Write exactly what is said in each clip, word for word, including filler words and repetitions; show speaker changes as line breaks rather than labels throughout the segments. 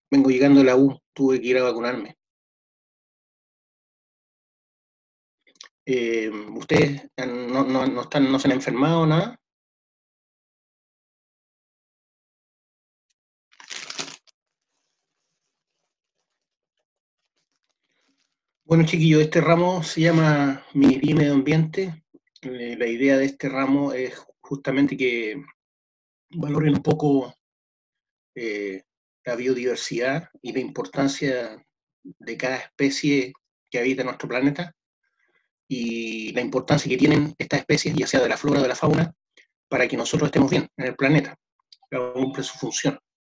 Vengo llegando a la U, tuve que ir a vacunarme. Eh, ¿Ustedes no, no, no están, no se han enfermado nada? Bueno, chiquillos, este ramo se llama Minería y Medio Ambiente. Eh, la idea de este ramo es justamente que valoren un poco eh, la biodiversidad y la importancia de cada especie que habita en nuestro planeta y la importancia que tienen estas especies, ya sea de la flora o de la fauna, para que nosotros estemos bien en el planeta, que cumple su función.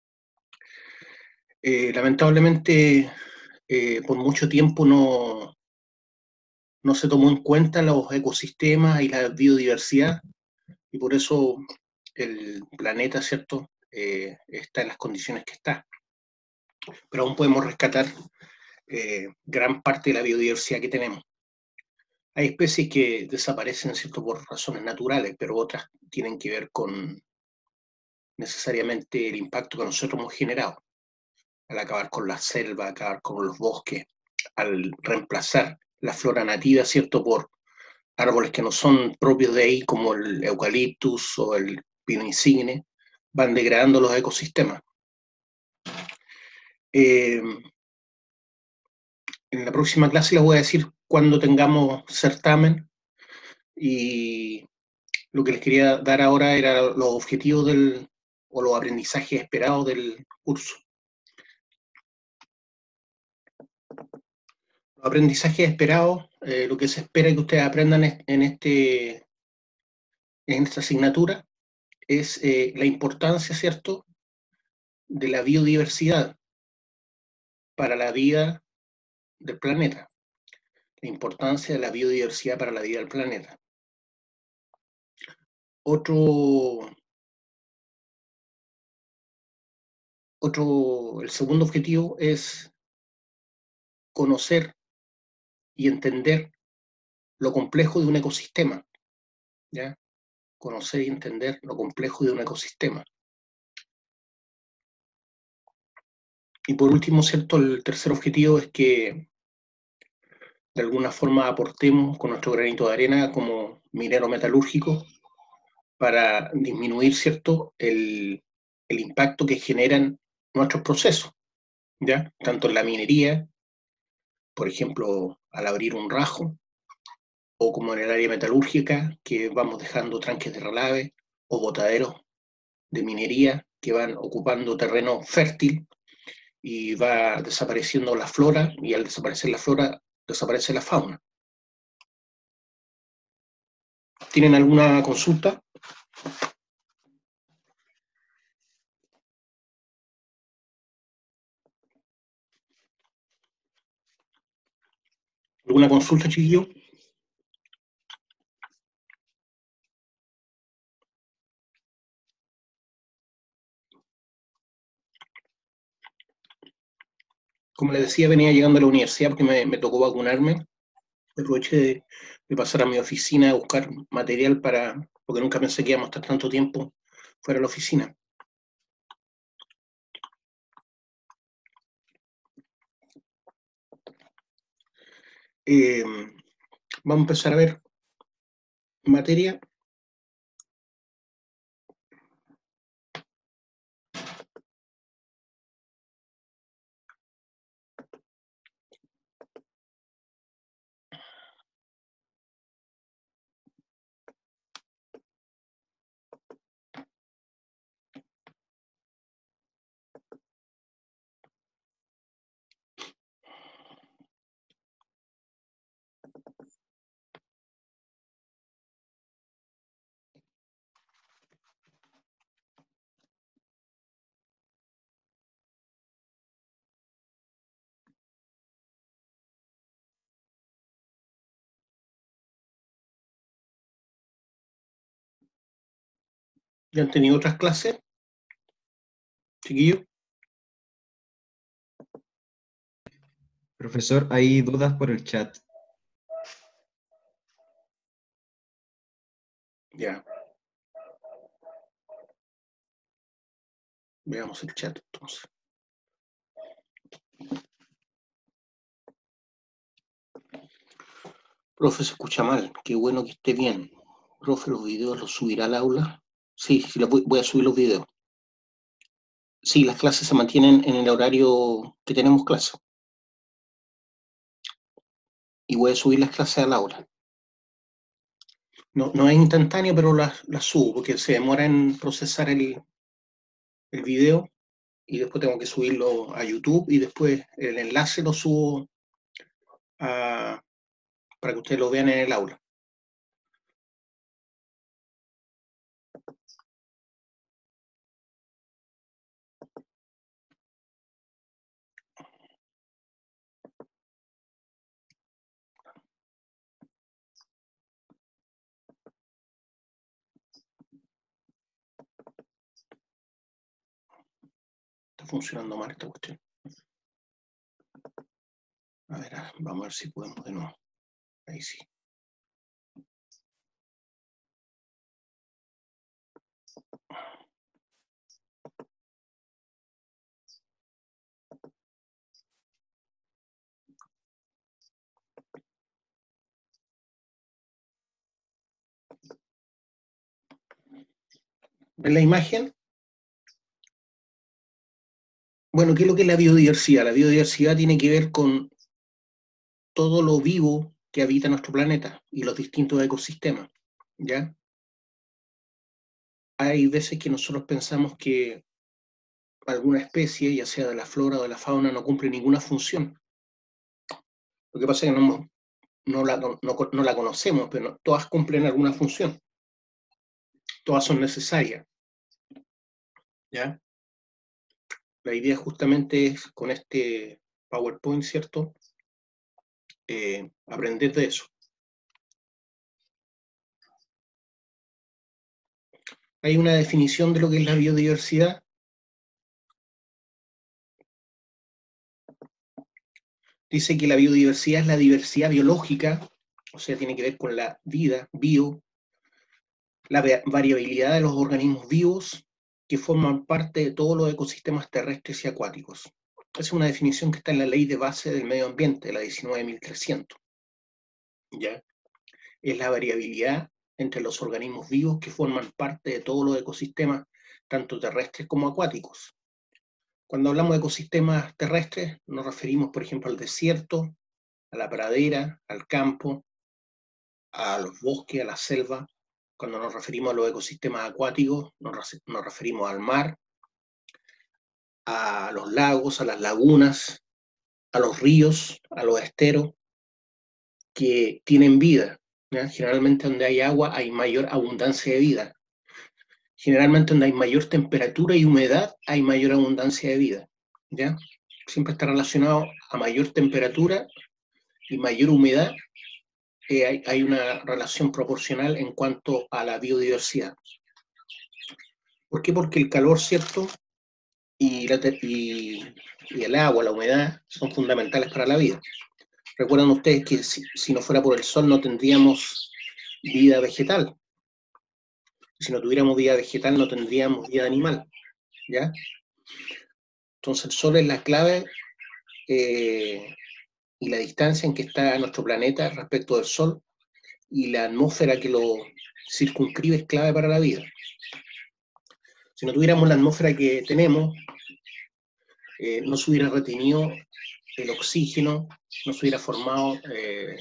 Eh, lamentablemente, eh, por mucho tiempo no, no se tomó en cuenta los ecosistemas y la biodiversidad, y por eso el planeta, ¿cierto?, eh, está en las condiciones que está. Pero aún podemos rescatar eh, gran parte de la biodiversidad que tenemos. Hay especies que desaparecen, ¿cierto?, por razones naturales, pero otras tienen que ver con necesariamente el impacto que nosotros hemos generado, al acabar con la selva, acabar con los bosques, al reemplazar la flora nativa, ¿cierto?, por árboles que no son propios de ahí, como el eucaliptus o el pino insigne, van degradando los ecosistemas. Eh, en la próxima clase les voy a decir cuándo tengamos certamen, y lo que les quería dar ahora era los objetivos del, o los aprendizajes esperados del curso. Los aprendizajes esperados, eh, lo que se espera que ustedes aprendan en, este, en esta asignatura es eh, la importancia, ¿cierto?, de la biodiversidad para la vida del planeta. La importancia de la biodiversidad para la vida del planeta. Otro, otro, el segundo objetivo es conocer y entender lo complejo de un ecosistema, ¿ya? Conocer y entender lo complejo de un ecosistema. Y por último, ¿cierto?, el tercer objetivo es que de alguna forma aportemos con nuestro granito de arena como minero metalúrgico para disminuir, ¿cierto?, el, el impacto que generan nuestros procesos, ¿ya? Tanto en la minería, por ejemplo, al abrir un rajo, o como en el área metalúrgica, que vamos dejando tranques de relave o botaderos de minería que van ocupando terreno fértil y va desapareciendo la flora, y al desaparecer la flora, desaparece la fauna. ¿Tienen alguna consulta? ¿Alguna consulta, chiquillo? Como les decía, venía llegando a la universidad porque me, me tocó vacunarme. Aproveché de, de pasar a mi oficina a buscar material para, porque nunca pensé que íbamos a estar tanto tiempo fuera de la oficina. Eh, vamos a empezar a ver materia. ¿Ya han tenido otras clases, chiquillos?
Profesor, hay dudas por el chat.
Ya. Veamos el chat entonces. Profe, se escucha mal. Qué bueno que esté bien. Profe, ¿los videos los subirá al aula? Sí, sí, los voy, voy a subir los videos. Sí, las clases se mantienen en el horario que tenemos clase. Y voy a subir las clases al aula. No, no es instantáneo, pero las, las subo, porque se demora en procesar el, el video y después tengo que subirlo a YouTube y después el enlace lo subo a, para que ustedes lo vean en el aula. Está funcionando mal esta cuestión. A ver, vamos a ver si podemos de nuevo. Ahí sí. ¿Ven la imagen? Bueno, ¿qué es lo que es la biodiversidad? La biodiversidad tiene que ver con todo lo vivo que habita nuestro planeta y los distintos ecosistemas, ¿ya? Hay veces que nosotros pensamos que alguna especie, ya sea de la flora o de la fauna, no cumple ninguna función. Lo que pasa es que no, no, la, no, no la conocemos, pero todas cumplen alguna función. Todas son necesarias, ¿ya? La idea justamente es, con este PowerPoint, ¿cierto?, eh, aprender de eso. Hay una definición de lo que es la biodiversidad. Dice que la biodiversidad es la diversidad biológica, o sea, tiene que ver con la vida, bio, la variabilidad de los organismos vivos que forman parte de todos los ecosistemas terrestres y acuáticos. Es una definición que está en la Ley de Base del Medio Ambiente, la diecinueve mil trescientos. ¿Ya? Es la variabilidad entre los organismos vivos que forman parte de todos los ecosistemas, tanto terrestres como acuáticos. Cuando hablamos de ecosistemas terrestres, nos referimos, por ejemplo, al desierto, a la pradera, al campo, a los bosques, a la selva. Cuando nos referimos a los ecosistemas acuáticos, nos, nos referimos al mar, a los lagos, a las lagunas, a los ríos, a los esteros, que tienen vida, ¿ya? Generalmente donde hay agua hay mayor abundancia de vida. Generalmente donde hay mayor temperatura y humedad hay mayor abundancia de vida, ¿ya? Siempre está relacionado a mayor temperatura y mayor humedad. Eh, hay, hay una relación proporcional en cuanto a la biodiversidad. ¿Por qué? Porque el calor, ¿cierto?, y, la, y, y el agua, la humedad, son fundamentales para la vida. Recuerdan ustedes que si, si no fuera por el sol no tendríamos vida vegetal. Si no tuviéramos vida vegetal no tendríamos vida animal, ¿ya? Entonces el sol es la clave eh, y la distancia en que está nuestro planeta respecto del sol y la atmósfera que lo circunscribe es clave para la vida. Si no tuviéramos la atmósfera que tenemos, eh, no se hubiera retenido el oxígeno, no se hubiera formado, eh,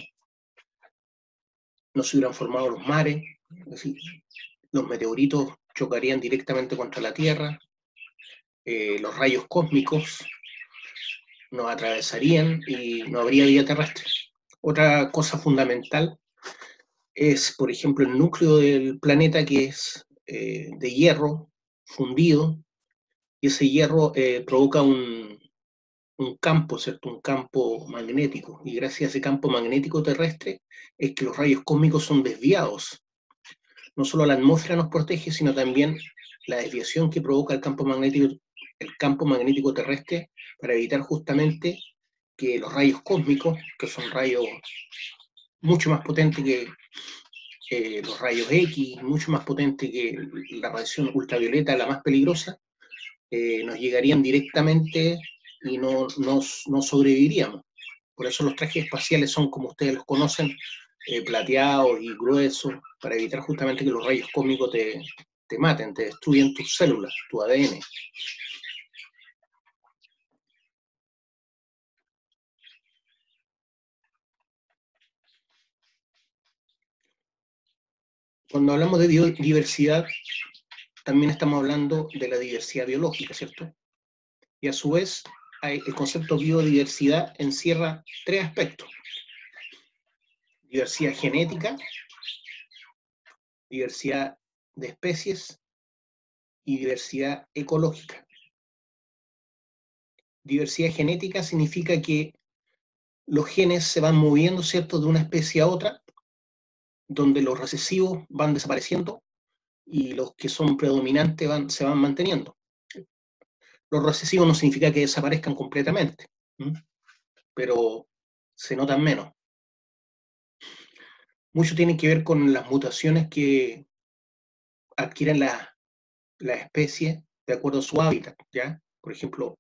no se hubieran formado los mares, es decir, los meteoritos chocarían directamente contra la Tierra, eh, los rayos cósmicos nos atravesarían y no habría vida terrestre. Otra cosa fundamental es, por ejemplo, el núcleo del planeta, que es eh, de hierro fundido, y ese hierro eh, provoca un, un campo, ¿cierto? Un campo magnético, y gracias a ese campo magnético terrestre es que los rayos cósmicos son desviados. No solo la atmósfera nos protege, sino también la desviación que provoca el campo magnético, el campo magnético terrestre, para evitar justamente que los rayos cósmicos, que son rayos mucho más potentes que eh, los rayos X, mucho más potentes que la radiación ultravioleta, la más peligrosa, eh, nos llegarían directamente y no, no, no sobreviviríamos. Por eso los trajes espaciales son, como ustedes los conocen, eh, plateados y gruesos, para evitar justamente que los rayos cósmicos te, te maten, te destruyen tus células, tu A D N. Cuando hablamos de biodiversidad, también estamos hablando de la diversidad biológica, ¿cierto? Y a su vez, hay, el concepto biodiversidad encierra tres aspectos: diversidad genética, diversidad de especies y diversidad ecológica. Diversidad genética significa que los genes se van moviendo, ¿cierto?, de una especie a otra, donde los recesivos van desapareciendo y los que son predominantes van, se van manteniendo. Los recesivos no significa que desaparezcan completamente, ¿sí?, pero se notan menos. Mucho tiene que ver con las mutaciones que adquieren las la especies de acuerdo a su hábitat, ¿ya? Por ejemplo,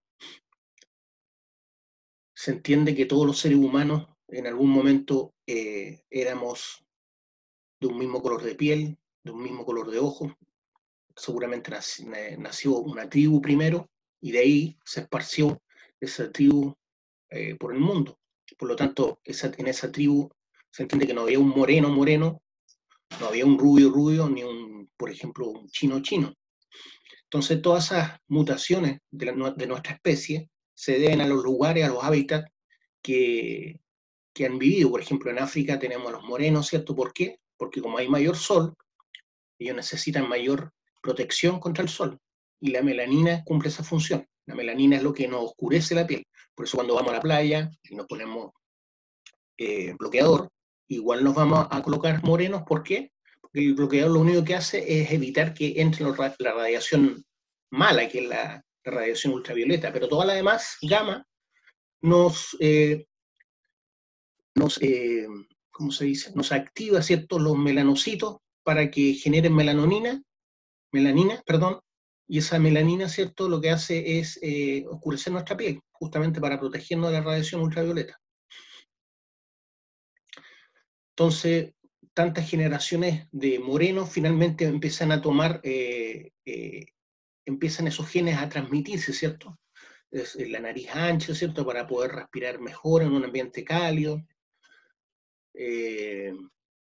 se entiende que todos los seres humanos en algún momento eh, éramos de un mismo color de piel, de un mismo color de ojos. Seguramente nació una tribu primero y de ahí se esparció esa tribu eh, por el mundo. Por lo tanto, esa, en esa tribu se entiende que no había un moreno moreno, no había un rubio rubio, ni un, por ejemplo, un chino chino. Entonces, todas esas mutaciones de, la, de nuestra especie se deben a los lugares, a los hábitats que, que han vivido. Por ejemplo, en África tenemos a los morenos, ¿cierto? ¿Por qué? Porque como hay mayor sol, ellos necesitan mayor protección contra el sol, y la melanina cumple esa función. La melanina es lo que nos oscurece la piel. Por eso cuando vamos a la playa y nos ponemos eh, bloqueador, igual nos vamos a colocar morenos. ¿Por qué? Porque el bloqueador lo único que hace es evitar que entre la radiación mala, que es la, la radiación ultravioleta, pero toda la demás gama nos, eh, nos eh, ¿cómo se dice? Nos activa, ¿cierto?, los melanocitos para que generen melanonina, melanina, perdón, y esa melanina, ¿cierto?, lo que hace es eh, oscurecer nuestra piel, justamente para protegernos de la radiación ultravioleta. Entonces, tantas generaciones de morenos finalmente empiezan a tomar, eh, eh, empiezan esos genes a transmitirse, ¿cierto? Es, la nariz ancha, ¿cierto?, para poder respirar mejor en un ambiente cálido. Eh,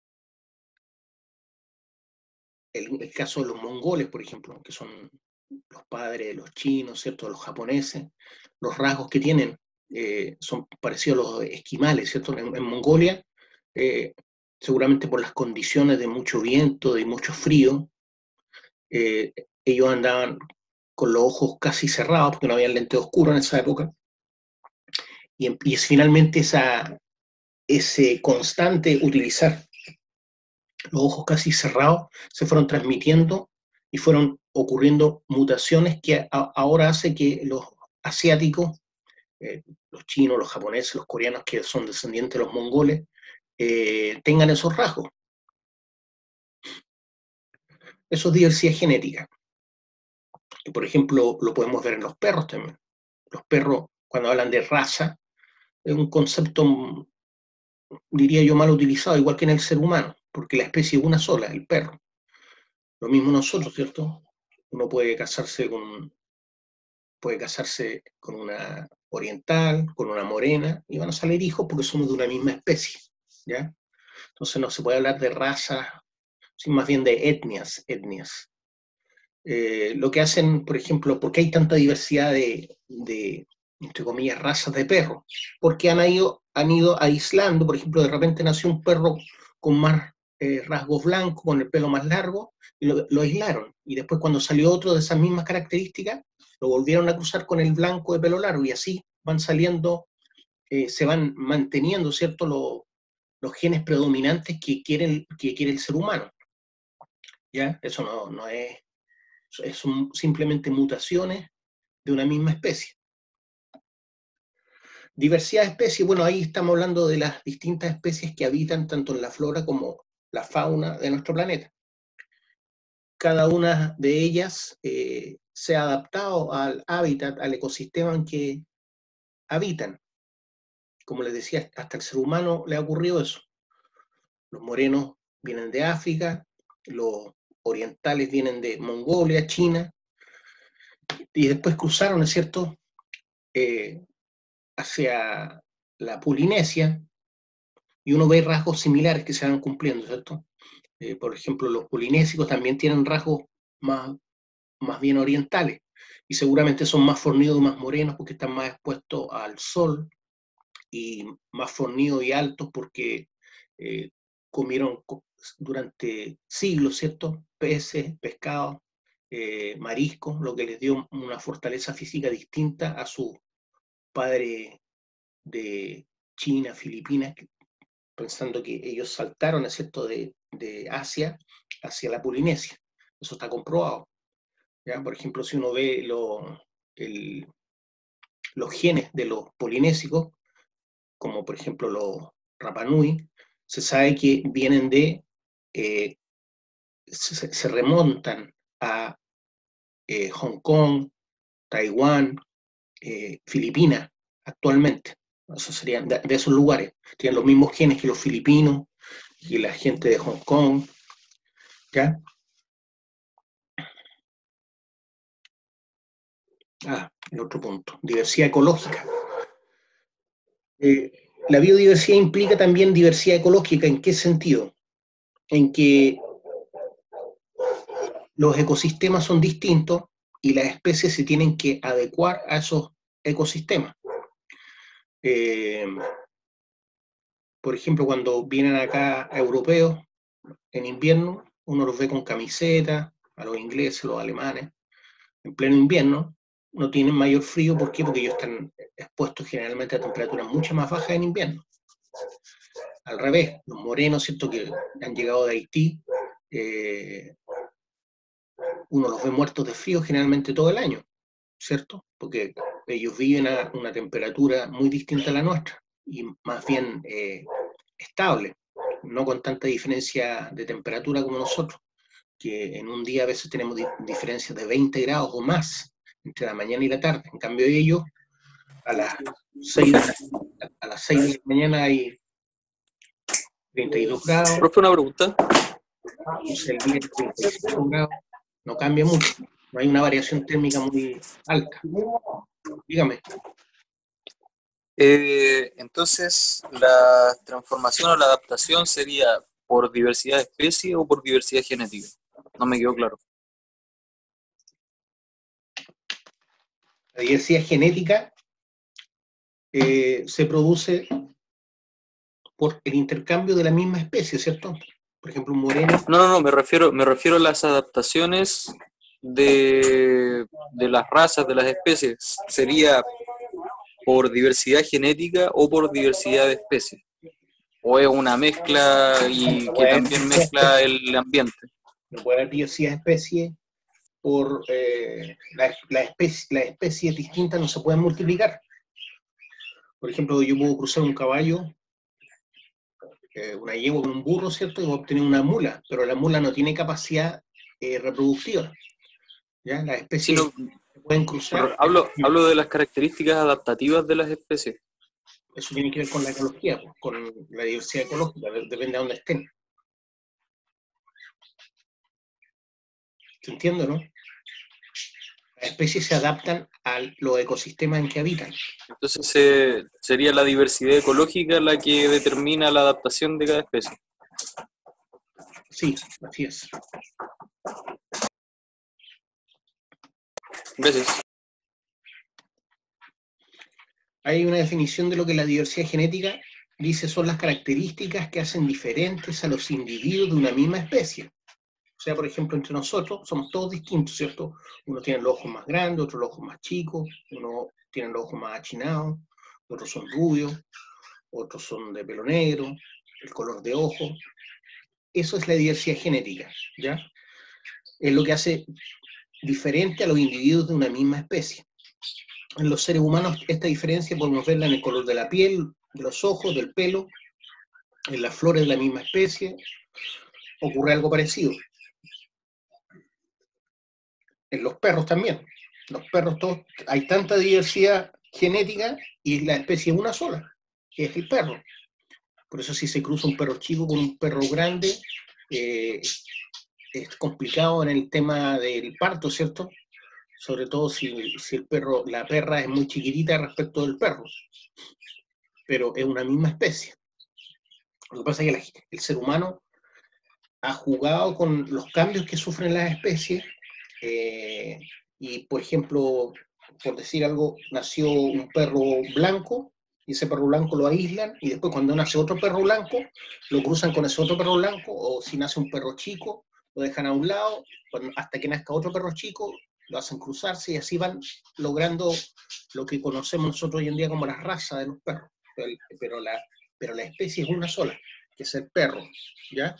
el, el caso de los mongoles, por ejemplo, que son los padres de los chinos, ¿cierto?, los japoneses, los rasgos que tienen eh, son parecidos a los esquimales, ¿cierto? En, en Mongolia, eh, seguramente por las condiciones de mucho viento, de mucho frío, eh, ellos andaban con los ojos casi cerrados, porque no había lente oscuro en esa época, y, y es finalmente esa, ese constante utilizar los ojos casi cerrados se fueron transmitiendo y fueron ocurriendo mutaciones que a, ahora hace que los asiáticos, eh, los chinos, los japoneses, los coreanos, que son descendientes de los mongoles, eh, tengan esos rasgos. Eso es diversidad genética. Y por ejemplo, lo podemos ver en los perros también. Los perros, cuando hablan de raza, es un concepto, diría yo, mal utilizado, igual que en el ser humano, porque la especie es una sola, el perro. Lo mismo nosotros, ¿cierto? Uno puede casarse con, puede casarse con una oriental, con una morena, y van a salir hijos porque somos de una misma especie, ¿ya? Entonces no se puede hablar de razas, sino más bien de etnias, etnias. Eh, lo que hacen, por ejemplo, ¿por qué hay tanta diversidad de, de entre comillas, razas de perros? Porque han ido, han ido aislando, por ejemplo, de repente nació un perro con más eh, rasgos blancos, con el pelo más largo, y lo, lo aislaron. Y después cuando salió otro de esas mismas características, lo volvieron a cruzar con el blanco de pelo largo, y así van saliendo, eh, se van manteniendo, ¿cierto?, los, los genes predominantes que, quieren, que quiere el ser humano. ¿Ya? Eso no, no es, son simplemente mutaciones de una misma especie. Diversidad de especies, bueno, ahí estamos hablando de las distintas especies que habitan tanto en la flora como la fauna de nuestro planeta. Cada una de ellas eh, se ha adaptado al hábitat, al ecosistema en que, habitan. Como les decía, hasta el ser humano le ha ocurrido eso. Los morenos vienen de África, los orientales vienen de Mongolia, China, y después cruzaron, ¿no es cierto?, eh, hacia la Polinesia, y uno ve rasgos similares que se van cumpliendo, ¿cierto? Eh, por ejemplo, los polinésicos también tienen rasgos más, más bien orientales, y seguramente son más fornidos y más morenos porque están más expuestos al sol, y más fornidos y altos porque eh, comieron durante siglos, ¿cierto?, peces, pescados, eh, mariscos, lo que les dio una fortaleza física distinta a sus padres de China, Filipinas, pensando que ellos saltaron, ¿cierto?, de, de Asia hacia la Polinesia. Eso está comprobado, ¿ya? Por ejemplo, si uno ve lo, el, los genes de los polinésicos, como por ejemplo los Rapa Nui, se sabe que vienen de, eh, se, se, remontan a eh, Hong Kong, Taiwán, eh, Filipinas, actualmente. Eso serían de, de esos lugares. Tienen los mismos genes que los filipinos y la gente de Hong Kong, ¿ya? Ah, el otro punto, diversidad ecológica. Eh, la biodiversidad implica también diversidad ecológica. ¿En qué sentido? En que los ecosistemas son distintos y las especies se tienen que adecuar a esos ecosistemas. Eh, por ejemplo, cuando vienen acá europeos en invierno, uno los ve con camisetas, a los ingleses, los alemanes, en pleno invierno, no tienen mayor frío. ¿Por qué? Porque ellos están expuestos generalmente a temperaturas mucho más bajas en invierno. Al revés, los morenos, ¿cierto?, que han llegado de Haití, eh, uno los ve muertos de frío generalmente todo el año, ¿cierto? Porque ellos viven a una temperatura muy distinta a la nuestra y más bien eh, estable, no con tanta diferencia de temperatura como nosotros, que en un día a veces tenemos di diferencias de veinte grados o más entre la mañana y la tarde. En cambio ellos, a las seis de la, a las seis de la mañana hay treinta y dos grados.
Profe, una pregunta.
El día treinta y cinco grados, no cambia mucho, no hay una variación térmica muy alta. Dígame.
Eh, entonces, ¿la transformación o la adaptación sería por diversidad de especie o por diversidad genética? No me quedó claro.
La diversidad genética eh, se produce por el intercambio de la misma especie, ¿cierto? Por ejemplo, un moreno.
No, no, no, me refiero, me refiero a las adaptaciones de, de las razas, de las especies. ¿Sería por diversidad genética o por diversidad de especies? ¿O es una mezcla y que también mezcla el ambiente?
No puede haber diversidad de especies por eh, las la especie, la especies distintas no se pueden multiplicar. Por ejemplo, yo puedo cruzar un caballo, eh, una yegua con un burro, ¿cierto? Y voy a obtener una mula, pero la mula no tiene capacidad eh, reproductiva. ¿Ya? Las especies
Sí, no,
se pueden cruzar.
hablo, hablo de las características adaptativas de las especies.
Eso tiene que ver con la ecología, pues, con la diversidad ecológica, depende de dónde estén. ¿Se entiende, no? Las especies se adaptan a los ecosistemas en que habitan.
Entonces eh, sería la diversidad ecológica la que determina la adaptación de cada especie.
Sí, así es.
Gracias.
Hay una definición de lo que es la diversidad genética. Dice, son las características que hacen diferentes a los individuos de una misma especie. O sea, por ejemplo, entre nosotros somos todos distintos, ¿cierto? Uno tiene los ojos más grandes, otro los ojos más chicos, uno tiene los ojos más achinados, otros son rubios, otros son de pelo negro, el color de ojo. Eso es la diversidad genética, ¿ya? Es lo que hace diferente a los individuos de una misma especie. En los seres humanos esta diferencia podemos verla en el color de la piel, de los ojos, del pelo, en las flores de la misma especie. Ocurre algo parecido. En los perros también. Los perros todos, hay tanta diversidad genética y la especie es una sola, que es el perro. Por eso si se cruza un perro chico con un perro grande, eh, es complicado en el tema del parto, ¿cierto? Sobre todo si, si el perro, la perra es muy chiquitita respecto del perro, pero es una misma especie. Lo que pasa es que la, el ser humano ha jugado con los cambios que sufren las especies, eh, y por ejemplo, por decir algo, nació un perro blanco, y ese perro blanco lo aíslan, y después cuando nace otro perro blanco, lo cruzan con ese otro perro blanco, o si nace un perro chico, lo dejan a un lado, hasta que nazca otro perro chico, lo hacen cruzarse, y así van logrando lo que conocemos nosotros hoy en día como la raza de los perros, pero la, pero la especie es una sola, que es el perro, ¿ya?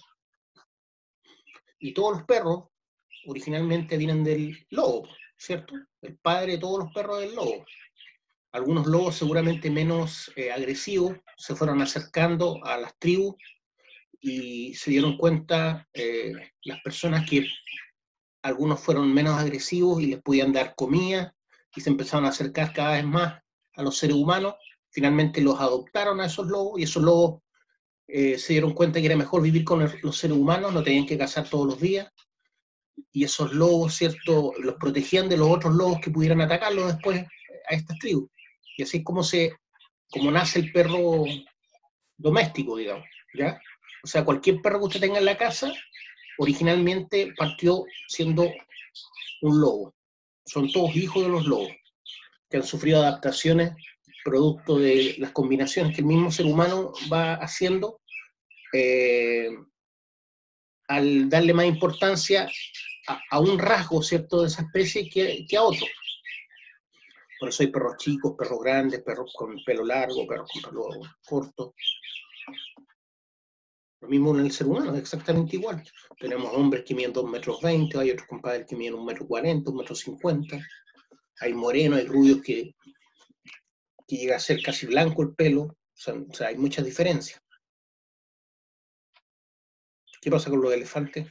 Y todos los perros originalmente vienen del lobo, ¿cierto? El padre de todos los perros es el lobo. Algunos lobos seguramente menos eh, agresivos se fueron acercando a las tribus y se dieron cuenta eh, las personas que algunos fueron menos agresivos y les podían dar comida y se empezaron a acercar cada vez más a los seres humanos. Finalmente los adoptaron a esos lobos y esos lobos eh, se dieron cuenta que era mejor vivir con el, los seres humanos, no tenían que cazar todos los días. Y esos lobos, ¿cierto?, los protegían de los otros lobos que pudieran atacarlos después a estas tribus. Y así es como, se, como nace el perro doméstico, digamos, ¿ya? O sea, cualquier perro que usted tenga en la casa, originalmente partió siendo un lobo. Son todos hijos de los lobos, que han sufrido adaptaciones producto de las combinaciones que el mismo ser humano va haciendo eh, al darle más importancia a, a un rasgo, ¿cierto?, de esa especie que, que a otro. Por eso hay perros chicos, perros grandes, perros con pelo largo, perros con pelo corto. Lo mismo en el ser humano, es exactamente igual. Tenemos hombres que miden dos metros veinte, hay otros compadres que miden un metro cuarenta, un metro cincuenta. Hay morenos, hay rubios que, que llega a ser casi blanco el pelo. O sea, o sea, hay muchas diferencias. ¿Qué pasa con los elefantes?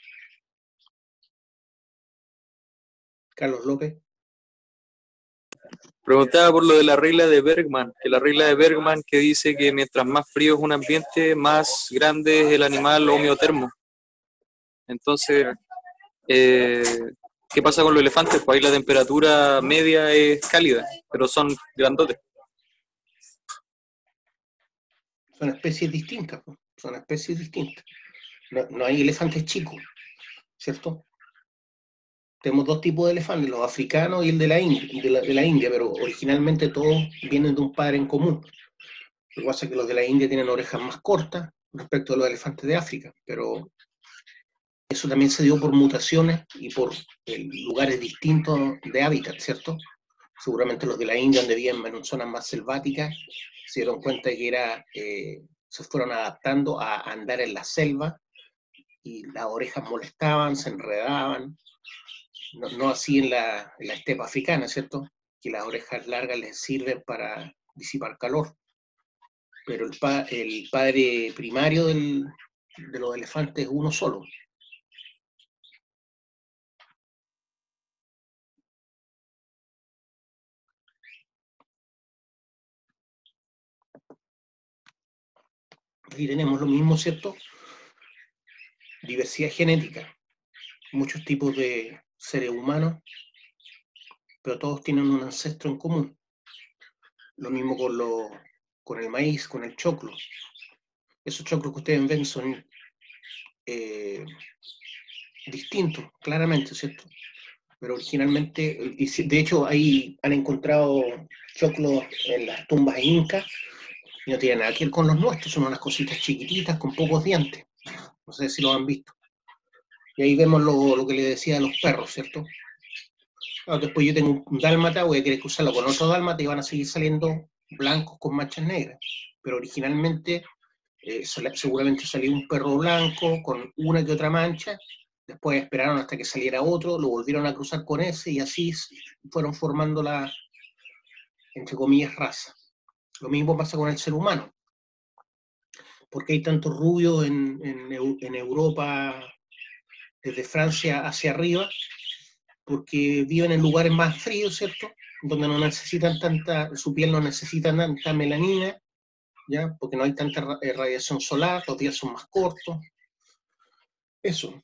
Carlos López.
Preguntaba por lo de la regla de Bergman, que la regla de Bergman que dice que mientras más frío es un ambiente, más grande es el animal homeotermo. Entonces, eh, ¿qué pasa con los elefantes? Pues ahí la temperatura media es cálida, pero son grandotes.
Son especies distintas, ¿no? Son especies distintas. No, no hay elefantes chicos, ¿cierto? Tenemos dos tipos de elefantes, los africanos y el de la, India, de, la, de la India, pero originalmente todos vienen de un padre en común. Lo que pasa es que los de la India tienen orejas más cortas respecto a los elefantes de África, pero eso también se dio por mutaciones y por eh, lugares distintos de hábitat, ¿cierto? Seguramente los de la India, donde viven en zonas más selváticas, se dieron cuenta de que era, eh, se fueron adaptando a andar en la selva y las orejas molestaban, se enredaban. No, no así en la, en la estepa africana, ¿cierto? Que las orejas largas les sirven para disipar calor. Pero el, pa, el padre primario del, de los elefantes es uno solo. Aquí tenemos lo mismo, ¿cierto? Diversidad genética. Muchos tipos de seres humanos, pero todos tienen un ancestro en común. Lo mismo con, lo, con el maíz, con el choclo. Esos choclos que ustedes ven son eh, distintos, claramente, ¿cierto? Pero originalmente, de hecho, ahí han encontrado choclos en las tumbas incas y no tienen nada que ver con los nuestros, son unas cositas chiquititas con pocos dientes. No sé si lo han visto. Y ahí vemos lo, lo que le decía a los perros, ¿cierto? Claro, después yo tengo un dálmata, voy a querer cruzarlo con otro dálmata y van a seguir saliendo blancos con manchas negras. Pero originalmente eh, seguramente salió un perro blanco con una que otra mancha, después esperaron hasta que saliera otro, lo volvieron a cruzar con ese y así fueron formando la, entre comillas, raza. Lo mismo pasa con el ser humano. ¿Por qué hay tantos rubios en, en, en Europa, desde Francia hacia arriba? Porque viven en lugares más fríos, ¿cierto? donde no necesitan tanta, su piel no necesita tanta melanina, ¿ya? Porque no hay tanta radiación solar, los días son más cortos. Eso.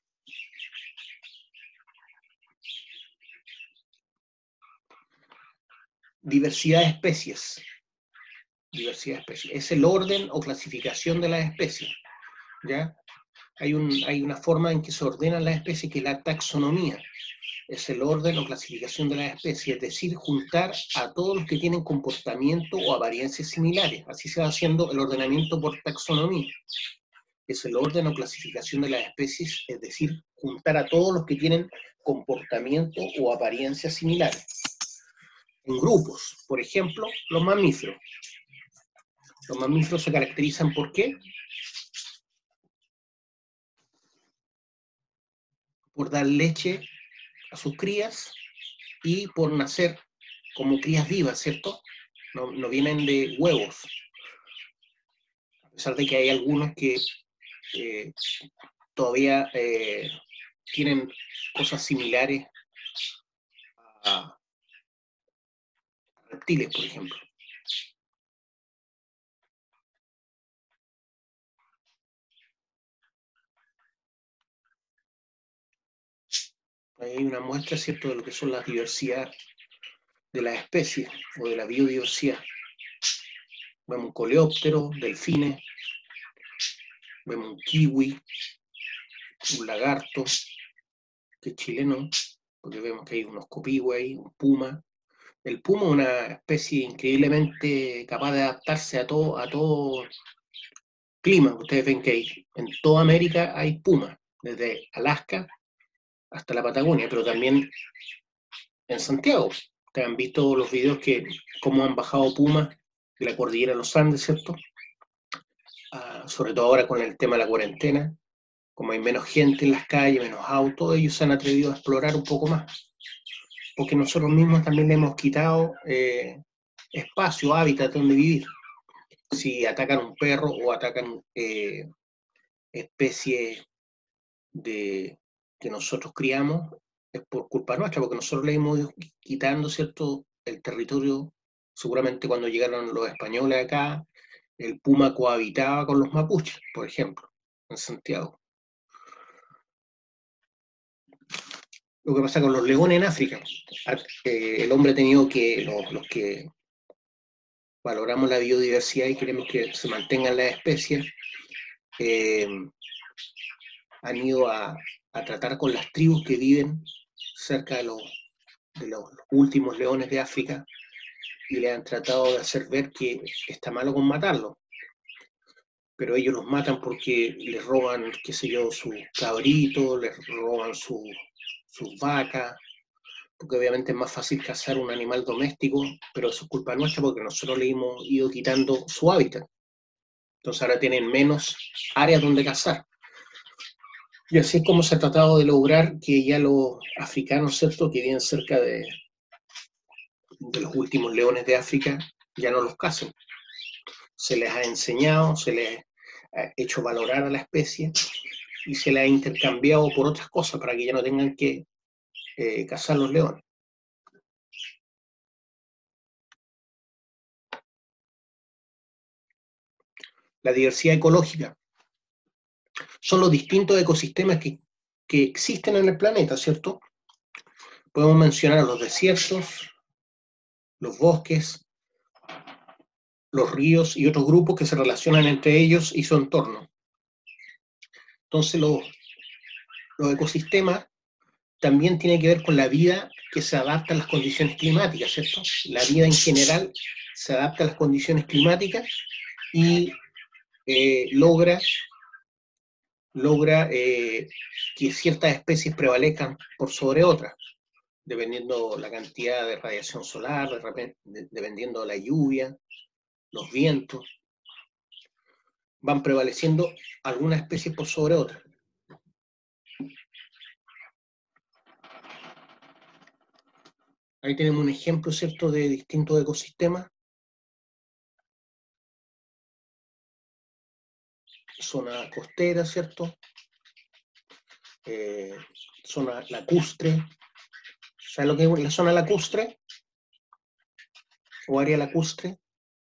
Diversidad de especies. Diversidad de especies. Es el orden o clasificación de las especies, ¿ya? Hay, un, hay una forma en que se ordenan las especies, que es la taxonomía. Es el orden o clasificación de las especies, es decir, juntar a todos los que tienen comportamiento o apariencias similares. Así se va haciendo el ordenamiento por taxonomía. Es el orden o clasificación de las especies, es decir, juntar a todos los que tienen comportamiento o apariencias similares. En grupos, por ejemplo, los mamíferos. Los mamíferos se caracterizan ¿por qué? Por dar leche a sus crías y por nacer como crías vivas, ¿cierto? No, no vienen de huevos. A pesar de que hay algunos que eh, todavía eh, tienen cosas similares a reptiles, por ejemplo. Ahí hay una muestra, ¿cierto?, de lo que son las diversidades de las especies o de la biodiversidad. Vemos un coleóptero, delfines, vemos un kiwi, un lagarto, que es chileno, porque vemos que hay unos copihue ahí, un puma. El puma es una especie increíblemente capaz de adaptarse a todo, a todo clima. Ustedes ven que hay, en toda América hay pumas, desde Alaska hasta la Patagonia, pero también en Santiago. Ustedes han visto los videos que cómo han bajado pumas de la cordillera de los Andes, ¿cierto? Ah, sobre todo ahora con el tema de la cuarentena, como hay menos gente en las calles, menos autos, ellos se han atrevido a explorar un poco más. Porque nosotros mismos también le hemos quitado eh, espacio, hábitat donde vivir. Si atacan un perro o atacan eh, especies de, que nosotros criamos, es por culpa nuestra, porque nosotros le hemos ido quitando, ¿cierto?, el territorio. Seguramente cuando llegaron los españoles acá, el puma cohabitaba con los mapuches, por ejemplo, en Santiago. Lo que pasa con los leones en África, el hombre ha tenido que, los, los que valoramos la biodiversidad y queremos que se mantengan las especies, eh, han ido a, a tratar con las tribus que viven cerca de los, de los últimos leones de África y le han tratado de hacer ver que está malo con matarlos. Pero ellos los matan porque les roban, qué sé yo, sus cabritos, les roban su, sus vacas, porque obviamente es más fácil cazar un animal doméstico, pero eso es culpa nuestra porque nosotros le hemos ido quitando su hábitat. Entonces ahora tienen menos áreas donde cazar. Y así es como se ha tratado de lograr que ya los africanos, ¿cierto?, que viven cerca de, de los últimos leones de África, ya no los cacen. Se les ha enseñado, se les ha hecho valorar a la especie y se les ha intercambiado por otras cosas para que ya no tengan que eh, cazar los leones. La diversidad ecológica son los distintos ecosistemas que, que existen en el planeta, ¿cierto? Podemos mencionar los desiertos, los bosques, los ríos y otros grupos que se relacionan entre ellos y su entorno. Entonces, los, los ecosistemas también tienen que ver con la vida que se adapta a las condiciones climáticas, ¿cierto? La vida en general se adapta a las condiciones climáticas y eh, logra, logra eh, que ciertas especies prevalezcan por sobre otras, dependiendo la cantidad de radiación solar, de repente, de, dependiendo de la lluvia, los vientos, van prevaleciendo algunas especies por sobre otras. Ahí tenemos un ejemplo, ¿cierto?, de distintos ecosistemas. Zona costera, ¿cierto? Eh, zona lacustre. ¿Sabes lo que es la zona lacustre? o área lacustre,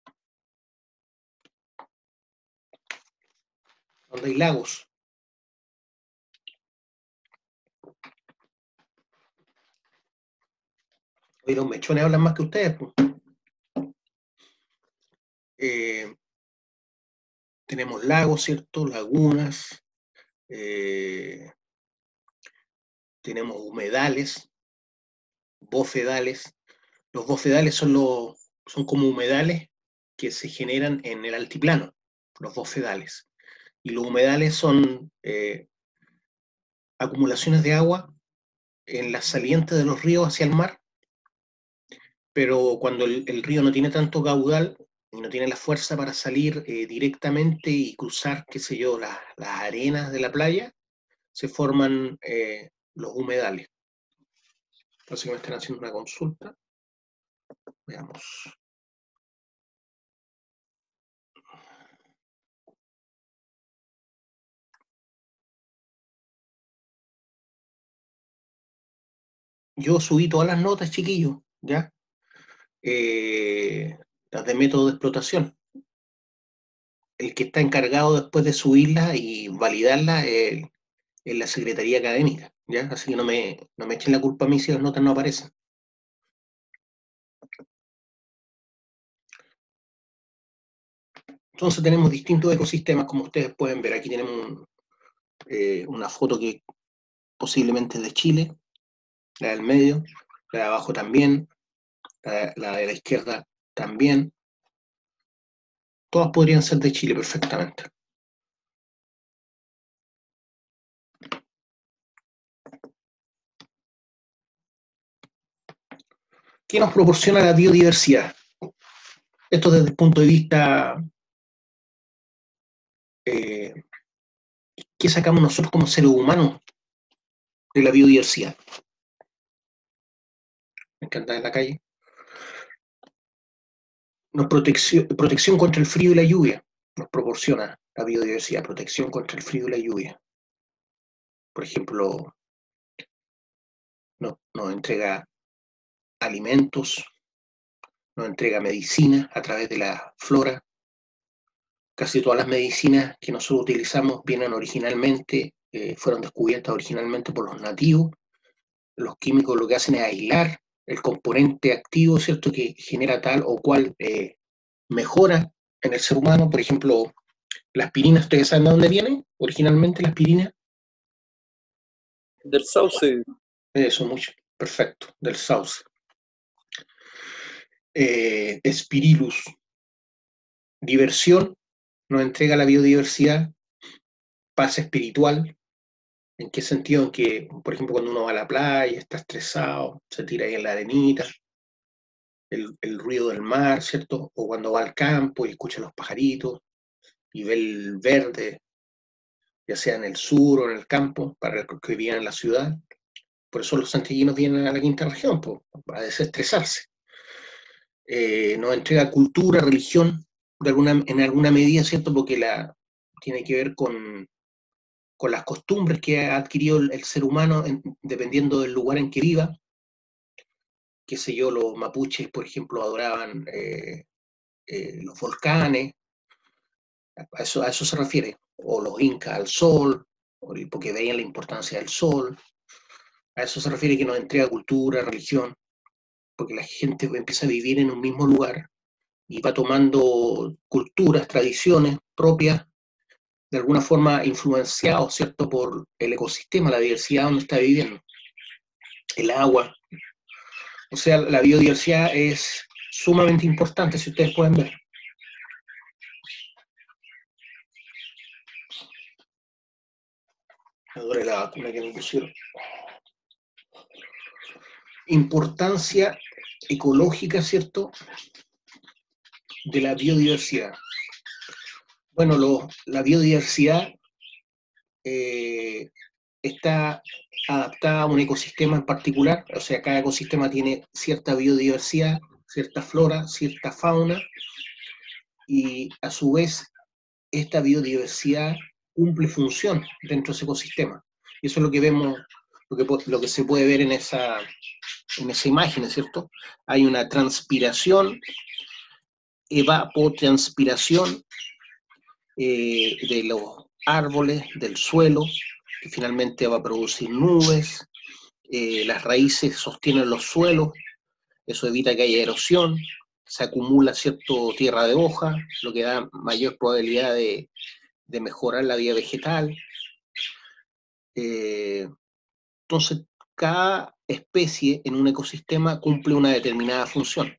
donde hay lagos. Hoy los mechones hablan más que ustedes, pues. Eh, tenemos lagos, ¿cierto? Lagunas, eh, tenemos humedales, bofedales. Los bofedales son, los, son como humedales que se generan en el altiplano, los bofedales. Y los humedales son eh, acumulaciones de agua en las salientes de los ríos hacia el mar, pero cuando el, el río no tiene tanto caudal y no tiene la fuerza para salir eh, directamente y cruzar, qué sé yo, la, las arenas de la playa, se forman eh, los humedales. Parece que me están haciendo una consulta. Veamos. Yo subí todas las notas, chiquillos, ¿ya? Eh, las de método de explotación. El que está encargado después de subirlas y validarlas es eh, la Secretaría Académica, ¿ya? Así que no me, no me echen la culpa a mí si las notas no aparecen. Entonces tenemos distintos ecosistemas, como ustedes pueden ver. Aquí tenemos un, eh, una foto que posiblemente es de Chile, la del medio, la de abajo también, la, la de la izquierda también. Todas podrían ser de Chile perfectamente. ¿Qué nos proporciona la biodiversidad? Esto desde el punto de vista, eh, ¿qué sacamos nosotros como seres humanos de la biodiversidad? Me encanta en la calle. Nos protección, protección contra el frío y la lluvia. Nos proporciona la biodiversidad, protección contra el frío y la lluvia. Por ejemplo, no, nos entrega alimentos, nos entrega medicina a través de la flora. Casi todas las medicinas que nosotros utilizamos vienen originalmente, eh, fueron descubiertas originalmente por los nativos. Los químicos lo que hacen es aislar el componente activo, ¿cierto?, que genera tal o cual eh, mejora en el ser humano. Por ejemplo, la aspirina, ¿ustedes saben de dónde viene originalmente la aspirina?
Del sauce.
Eso, mucho. Perfecto, del sauce. Eh, Spirillus. Diversión, nos entrega la biodiversidad. Paz espiritual. ¿En qué sentido? En que, por ejemplo, cuando uno va a la playa, está estresado, se tira ahí en la arenita, el, el ruido del mar, ¿cierto? O cuando va al campo y escucha los pajaritos y ve el verde, ya sea en el sur o en el campo, para los que vivían en la ciudad. Por eso los santiaguinos vienen a la quinta región, pues, para desestresarse. Eh, nos entrega cultura, religión, de alguna, en alguna medida, ¿cierto? Porque la, tiene que ver con, con las costumbres que ha adquirido el, el ser humano en, dependiendo del lugar en que viva. Qué sé yo, los mapuches, por ejemplo, adoraban eh, eh, los volcanes, a eso, a eso se refiere, o los incas al sol, porque veían la importancia del sol. A eso se refiere que nos entrega cultura, religión, porque la gente empieza a vivir en un mismo lugar y va tomando culturas, tradiciones propias, de alguna forma influenciados, ¿cierto?, por el ecosistema, la diversidad donde está viviendo, el agua. O sea, la biodiversidad es sumamente importante, si ustedes pueden ver. Me duele la vacuna que me pusieron. Importancia ecológica, ¿cierto?, de la biodiversidad. Bueno, lo, la biodiversidad eh, está adaptada a un ecosistema en particular, o sea, cada ecosistema tiene cierta biodiversidad, cierta flora, cierta fauna, y a su vez esta biodiversidad cumple función dentro de ese ecosistema. Y eso es lo que vemos, lo que, lo que se puede ver en esa, en esa imagen, ¿cierto? Hay una transpiración evapotranspiración eh, de los árboles, del suelo, que finalmente va a producir nubes, eh, las raíces sostienen los suelos, eso evita que haya erosión, se acumula cierto tierra de hoja, lo que da mayor probabilidad de, de mejorar la vida vegetal. Eh, entonces, cada especie en un ecosistema cumple una determinada función.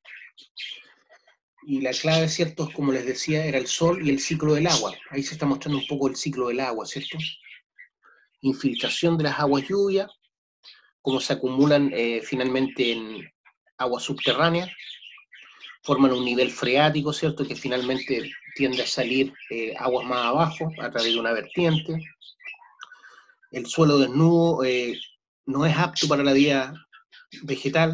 Y la clave, ¿cierto?, es como les decía, era el sol y el ciclo del agua. Ahí se está mostrando un poco el ciclo del agua, ¿cierto? Infiltración de las aguas lluvias, cómo se acumulan eh, finalmente en aguas subterráneas, forman un nivel freático, ¿cierto?, que finalmente tiende a salir eh, aguas más abajo a través de una vertiente. El suelo desnudo eh, no es apto para la vida vegetal,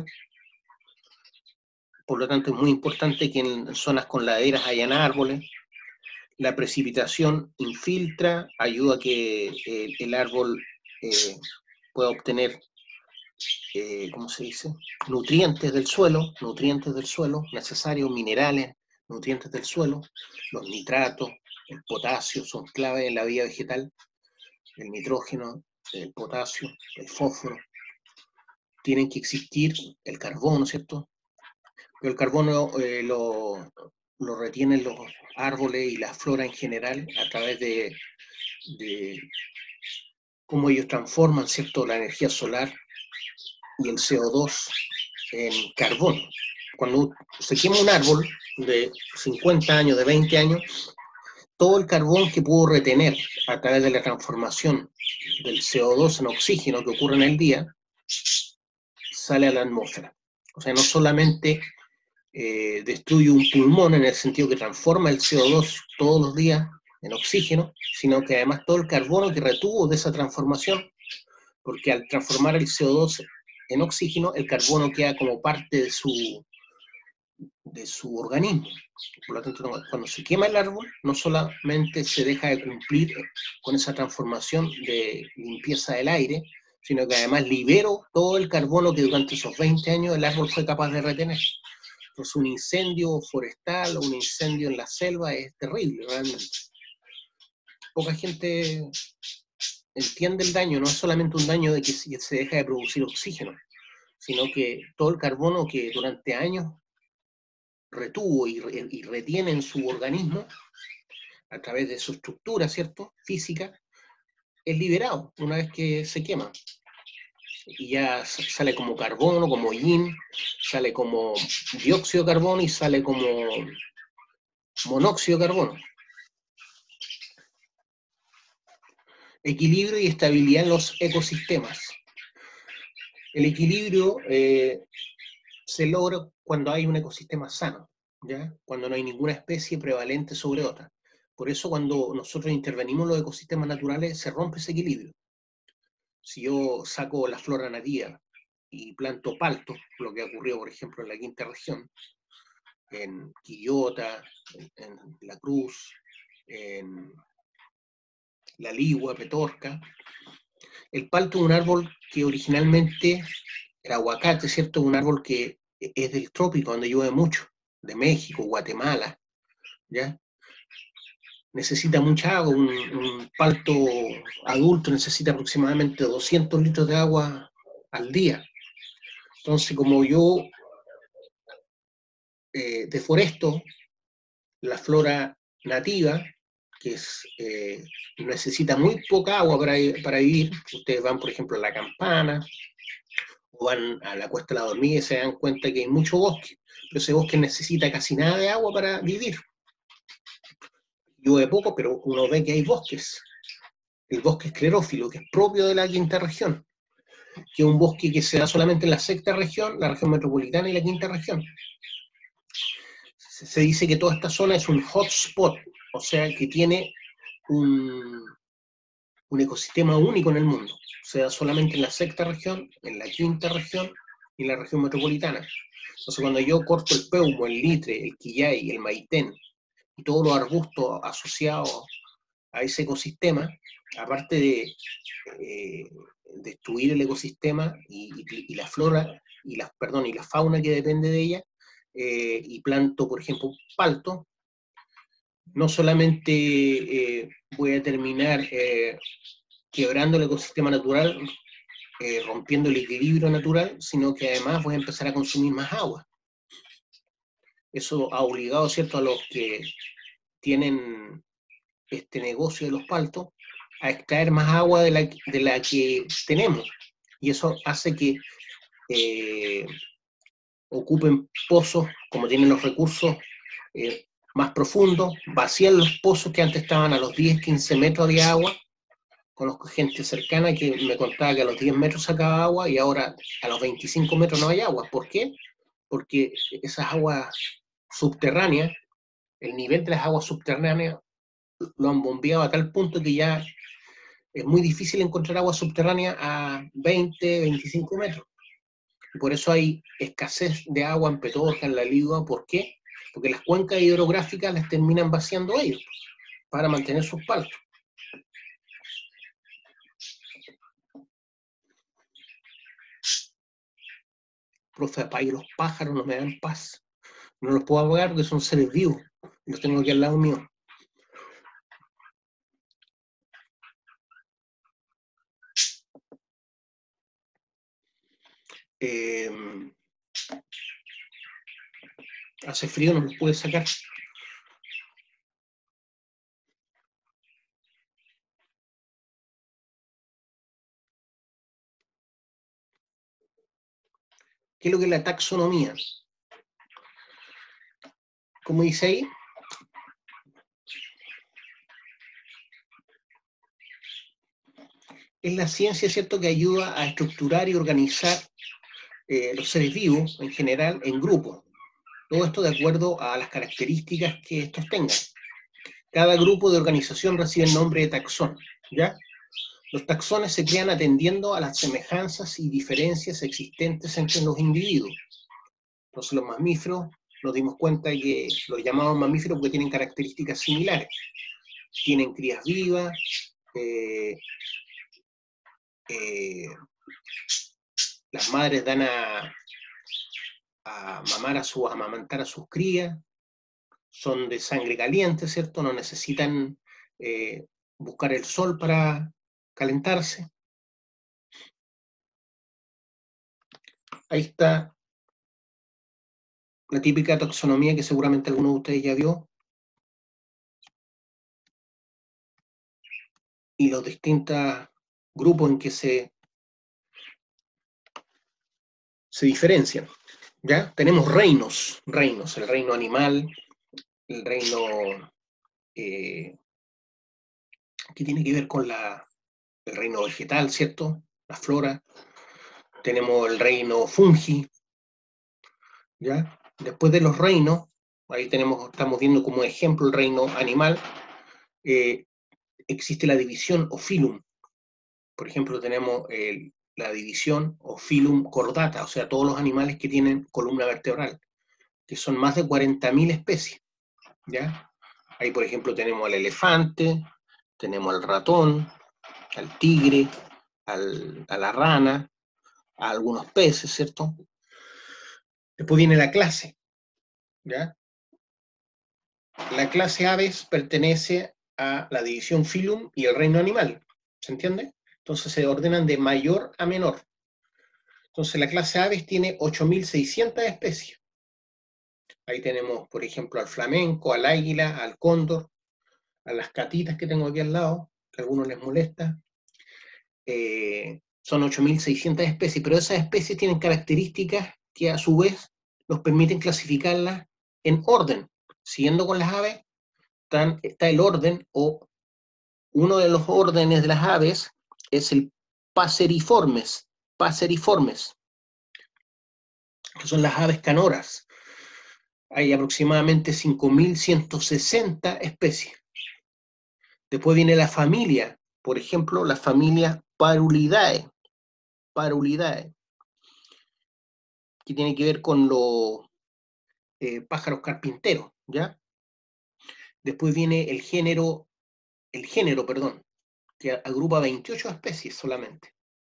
por lo tanto es muy importante que en zonas con laderas hayan árboles. La precipitación infiltra, ayuda a que eh, el árbol eh, pueda obtener, eh, ¿cómo se dice?, nutrientes del suelo, nutrientes del suelo necesarios, minerales, nutrientes del suelo. Los nitratos, el potasio son clave en la vida vegetal, el nitrógeno, el potasio, el fósforo. Tienen que existir el carbono, ¿cierto? Pero el carbono eh, lo, lo retienen los árboles y la flora en general a través de, de cómo ellos transforman, ¿cierto?, la energía solar y el C O dos en carbono. Cuando se quema un árbol de cincuenta años, de veinte años, todo el carbón que pudo retener a través de la transformación del C O dos en oxígeno que ocurre en el día, sale a la atmósfera. O sea, no solamente eh, destruye un pulmón en el sentido que transforma el C O dos todos los días en oxígeno, sino que además todo el carbono que retuvo de esa transformación, porque al transformar el C O dos en oxígeno, el carbono queda como parte de su, de su organismo. Por lo tanto, cuando se quema el árbol, no solamente se deja de cumplir con esa transformación de limpieza del aire, sino que además libero todo el carbono que durante esos veinte años el árbol fue capaz de retener. Entonces, un incendio forestal o un incendio en la selva es terrible, realmente. Poca gente entiende el daño, no es solamente un daño de que se deja de producir oxígeno, sino que todo el carbono que durante años retuvo y, re, y retiene en su organismo, a través de su estructura, ¿cierto?, física, es liberado una vez que se quema. Y ya sale como carbono, como yin, sale como dióxido de carbono y sale como monóxido de carbono. Equilibrio y estabilidad en los ecosistemas. El equilibrio eh, se logra cuando hay un ecosistema sano, ¿ya? Cuando no hay ninguna especie prevalente sobre otra. Por eso cuando nosotros intervenimos en los ecosistemas naturales se rompe ese equilibrio. Si yo saco la flora nativa y planto palto, lo que ocurrió por ejemplo en la quinta región, en Quillota, en, en La Cruz, en La Ligua, Petorca. El palto es un árbol que originalmente, el aguacate, ¿cierto?, es un árbol que es del trópico, donde llueve mucho, de México, Guatemala, ¿ya? Necesita mucha agua, un, un palto adulto necesita aproximadamente doscientos litros de agua al día. Entonces, como yo eh, deforesto la flora nativa, que es, eh, necesita muy poca agua para, para vivir. Ustedes van, por ejemplo, a La Campana, o van a la Cuesta de la Dormida y se dan cuenta que hay mucho bosque, pero ese bosque necesita casi nada de agua para vivir. Llueve poco, pero uno ve que hay bosques. El bosque esclerófilo, que es propio de la quinta región, que es un bosque que se da solamente en la sexta región, la región metropolitana y la quinta región. Se dice que toda esta zona es un hotspot, o sea, que tiene un, un ecosistema único en el mundo. Se da solamente en la sexta región, en la quinta región y en la región metropolitana. Entonces, cuando yo corto el peumo, el litre, el quillay, el maitén y todos los arbustos asociados a ese ecosistema, aparte de eh, destruir el ecosistema y, y, y la flora y la, perdón, y la fauna que depende de ella, eh, y planto, por ejemplo, palto, no solamente eh, voy a terminar eh, quebrando el ecosistema natural, eh, rompiendo el equilibrio natural, sino que además voy a empezar a consumir más agua. Eso ha obligado, ¿cierto?, a los que tienen este negocio de los paltos a extraer más agua de la, de la que tenemos. Y eso hace que eh, ocupen pozos, como tienen los recursos eh, más profundos, vacían los pozos que antes estaban a los diez, quince metros de agua. Conozco gente cercana que me contaba que a los diez metros sacaba agua y ahora a los veinticinco metros no hay agua. ¿Por qué? Porque esas aguas subterráneas, el nivel de las aguas subterráneas lo han bombeado a tal punto que ya es muy difícil encontrar agua subterránea a veinte, veinticinco metros. Y por eso hay escasez de agua en Petorca, en La Ligua. ¿Por qué? Porque las cuencas hidrográficas las terminan vaciando ellos para mantener sus paltos. Profe, apague los pájaros, no me dan paz. No los puedo apagar porque son seres vivos. Los tengo aquí al lado mío. Eh, hace frío, no los puede sacar. ¿Qué es lo que es la taxonomía? Como dice ahí, es la ciencia, ¿cierto?, que ayuda a estructurar y organizar eh, los seres vivos en general en grupos. Todo esto de acuerdo a las características que estos tengan. Cada grupo de organización recibe el nombre de taxón, ¿ya? Los taxones se crean atendiendo a las semejanzas y diferencias existentes entre los individuos. Entonces los mamíferos, nos dimos cuenta de que los llamamos mamíferos porque tienen características similares. Tienen crías vivas, eh, eh, las madres dan a, a mamar a su, a amamantar a sus crías, son de sangre caliente, ¿cierto? No necesitan eh, buscar el sol para calentarse. Ahí está la típica taxonomía que seguramente alguno de ustedes ya vio. Y los distintos grupos en que se, se diferencian. ¿Ya? Tenemos reinos, reinos, el reino animal, el reino eh, que tiene que ver con la, el reino vegetal, ¿cierto? La flora. Tenemos el reino fungi, ¿ya? Después de los reinos, ahí tenemos, estamos viendo como ejemplo el reino animal, eh, existe la división o filum. Por ejemplo, tenemos el, la división o filum cordata, o sea, todos los animales que tienen columna vertebral, que son más de cuarenta mil especies, ¿ya? Ahí, por ejemplo, tenemos al elefante, tenemos al ratón, al tigre, al, a la rana, a algunos peces, ¿cierto? Después viene la clase, ¿ya? La clase Aves pertenece a la división Filum y el reino animal, ¿se entiende? Entonces se ordenan de mayor a menor. Entonces la clase Aves tiene ocho mil seiscientas especies. Ahí tenemos, por ejemplo, al flamenco, al águila, al cóndor, a las catitas que tengo aquí al lado, que a algunos les molesta. Eh, son ocho mil seiscientas especies, pero esas especies tienen características que a su vez nos permiten clasificarlas en orden. Siguiendo con las aves, están, está el orden, o uno de los órdenes de las aves es el Passeriformes, Passeriformes, que son las aves canoras. Hay aproximadamente cinco mil ciento sesenta especies. Después viene la familia, por ejemplo, la familia Parulidae, Parulidae, que tiene que ver con los eh, pájaros carpinteros, ¿ya? Después viene el género, el género, perdón, que agrupa veintiocho especies solamente.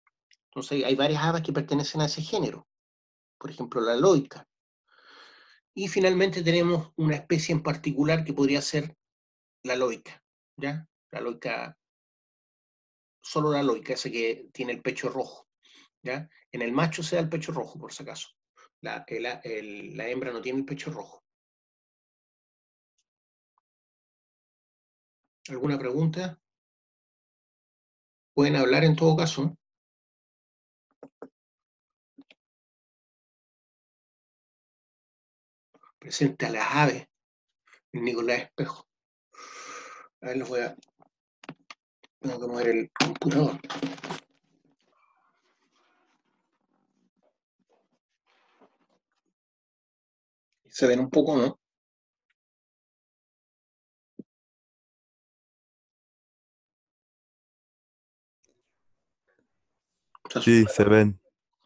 Entonces hay varias aves que pertenecen a ese género. Por ejemplo, la loica. Y finalmente tenemos una especie en particular que podría ser la loica, ¿ya? La loica, solo la loica, ese que tiene el pecho rojo, ¿ya? En el macho se da el pecho rojo, por si acaso. La, el- el- la hembra no tiene el pecho rojo. ¿Alguna pregunta? Pueden hablar en todo caso. Presente a las aves, el Nicolás Espejo. A ver, los voy a... Tengo que mover el computador. Se ven un poco, ¿no? O sea,
Sí, se ven.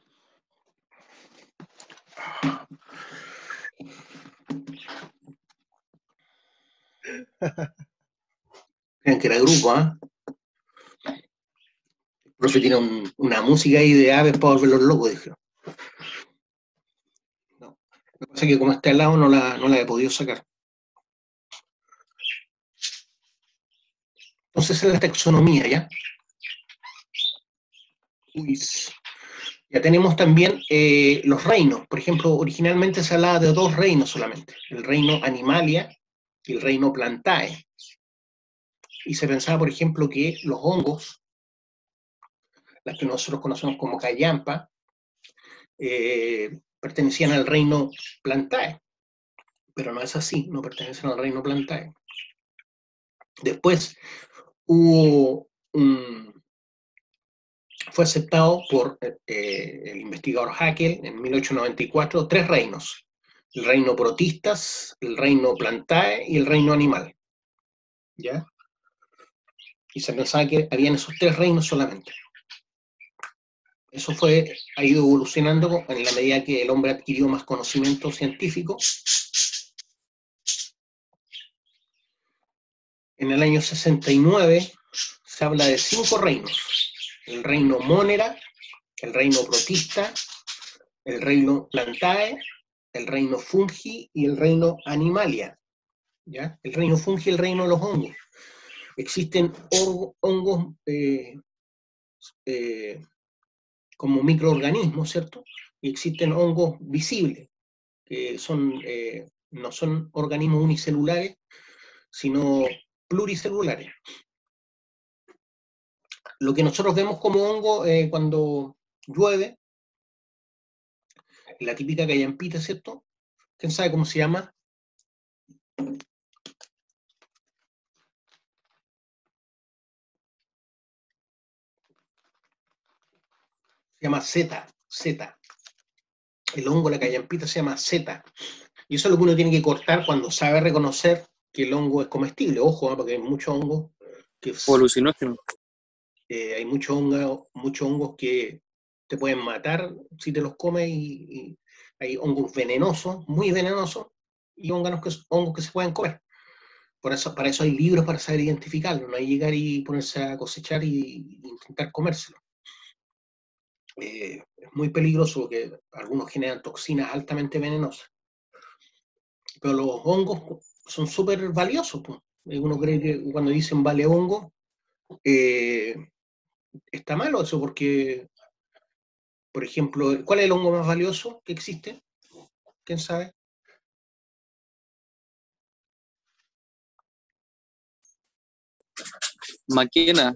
crean que era grupo, ¿ah? ¿eh? El profe tiene un, una música ahí de aves para volverlos locos, dijeron. No. Lo que pasa es que como está al lado no la, no la he podido sacar. Entonces es la taxonomía, ¿ya? Uy, ya tenemos también eh, los reinos. Por ejemplo, originalmente se hablaba de dos reinos solamente. El reino Animalia y el reino Plantae. Y se pensaba, por ejemplo, que los hongos, las que nosotros conocemos como callampa, eh, pertenecían al reino Plantae. Pero no es así, no pertenecen al reino Plantae. Después hubo un, fue aceptado por eh, el investigador Haeckel en mil ochocientos noventa y cuatro tres reinos: el reino Protistas, el reino Plantae y el reino Animal. ¿Ya? Y se pensaba que habían esos tres reinos solamente. Eso fue, ha ido evolucionando en la medida que el hombre adquirió más conocimiento científico. En el año sesenta y nueve se habla de cinco reinos: el reino Monera, el reino Protista, el reino Plantae, el reino Fungi y el reino Animalia. ¿Ya? El reino Fungi, el reino de los hongos. Existen hongos eh, eh, como microorganismos, ¿cierto? Y existen hongos visibles, que son, eh, no son organismos unicelulares, sino pluricelulares. Lo que nosotros vemos como hongo eh, cuando llueve, la típica callampita, ¿cierto? ¿Quién sabe cómo se llama? Se llama zeta, zeta. El hongo, la callampita, se llama zeta. Y eso es lo que uno tiene que cortar cuando sabe reconocer que el hongo es comestible. Ojo, ¿eh? Porque hay muchos hongos que...
O alucinógeno.
Eh, hay muchos hongos, muchos hongos que te pueden matar si te los comes, y, y hay hongos venenosos, muy venenosos, y hongos que, hongos que se pueden comer. Por eso, para eso hay libros para saber identificarlo, no hay llegar y ponerse a cosechar y, y intentar comérselo. Eh, es muy peligroso porque algunos generan toxinas altamente venenosas. Pero los hongos son súper valiosos, pues. Uno cree que cuando dicen vale hongo, eh, está malo eso, porque, por ejemplo, ¿cuál es el hongo más valioso que existe? ¿Quién sabe?
Maquena.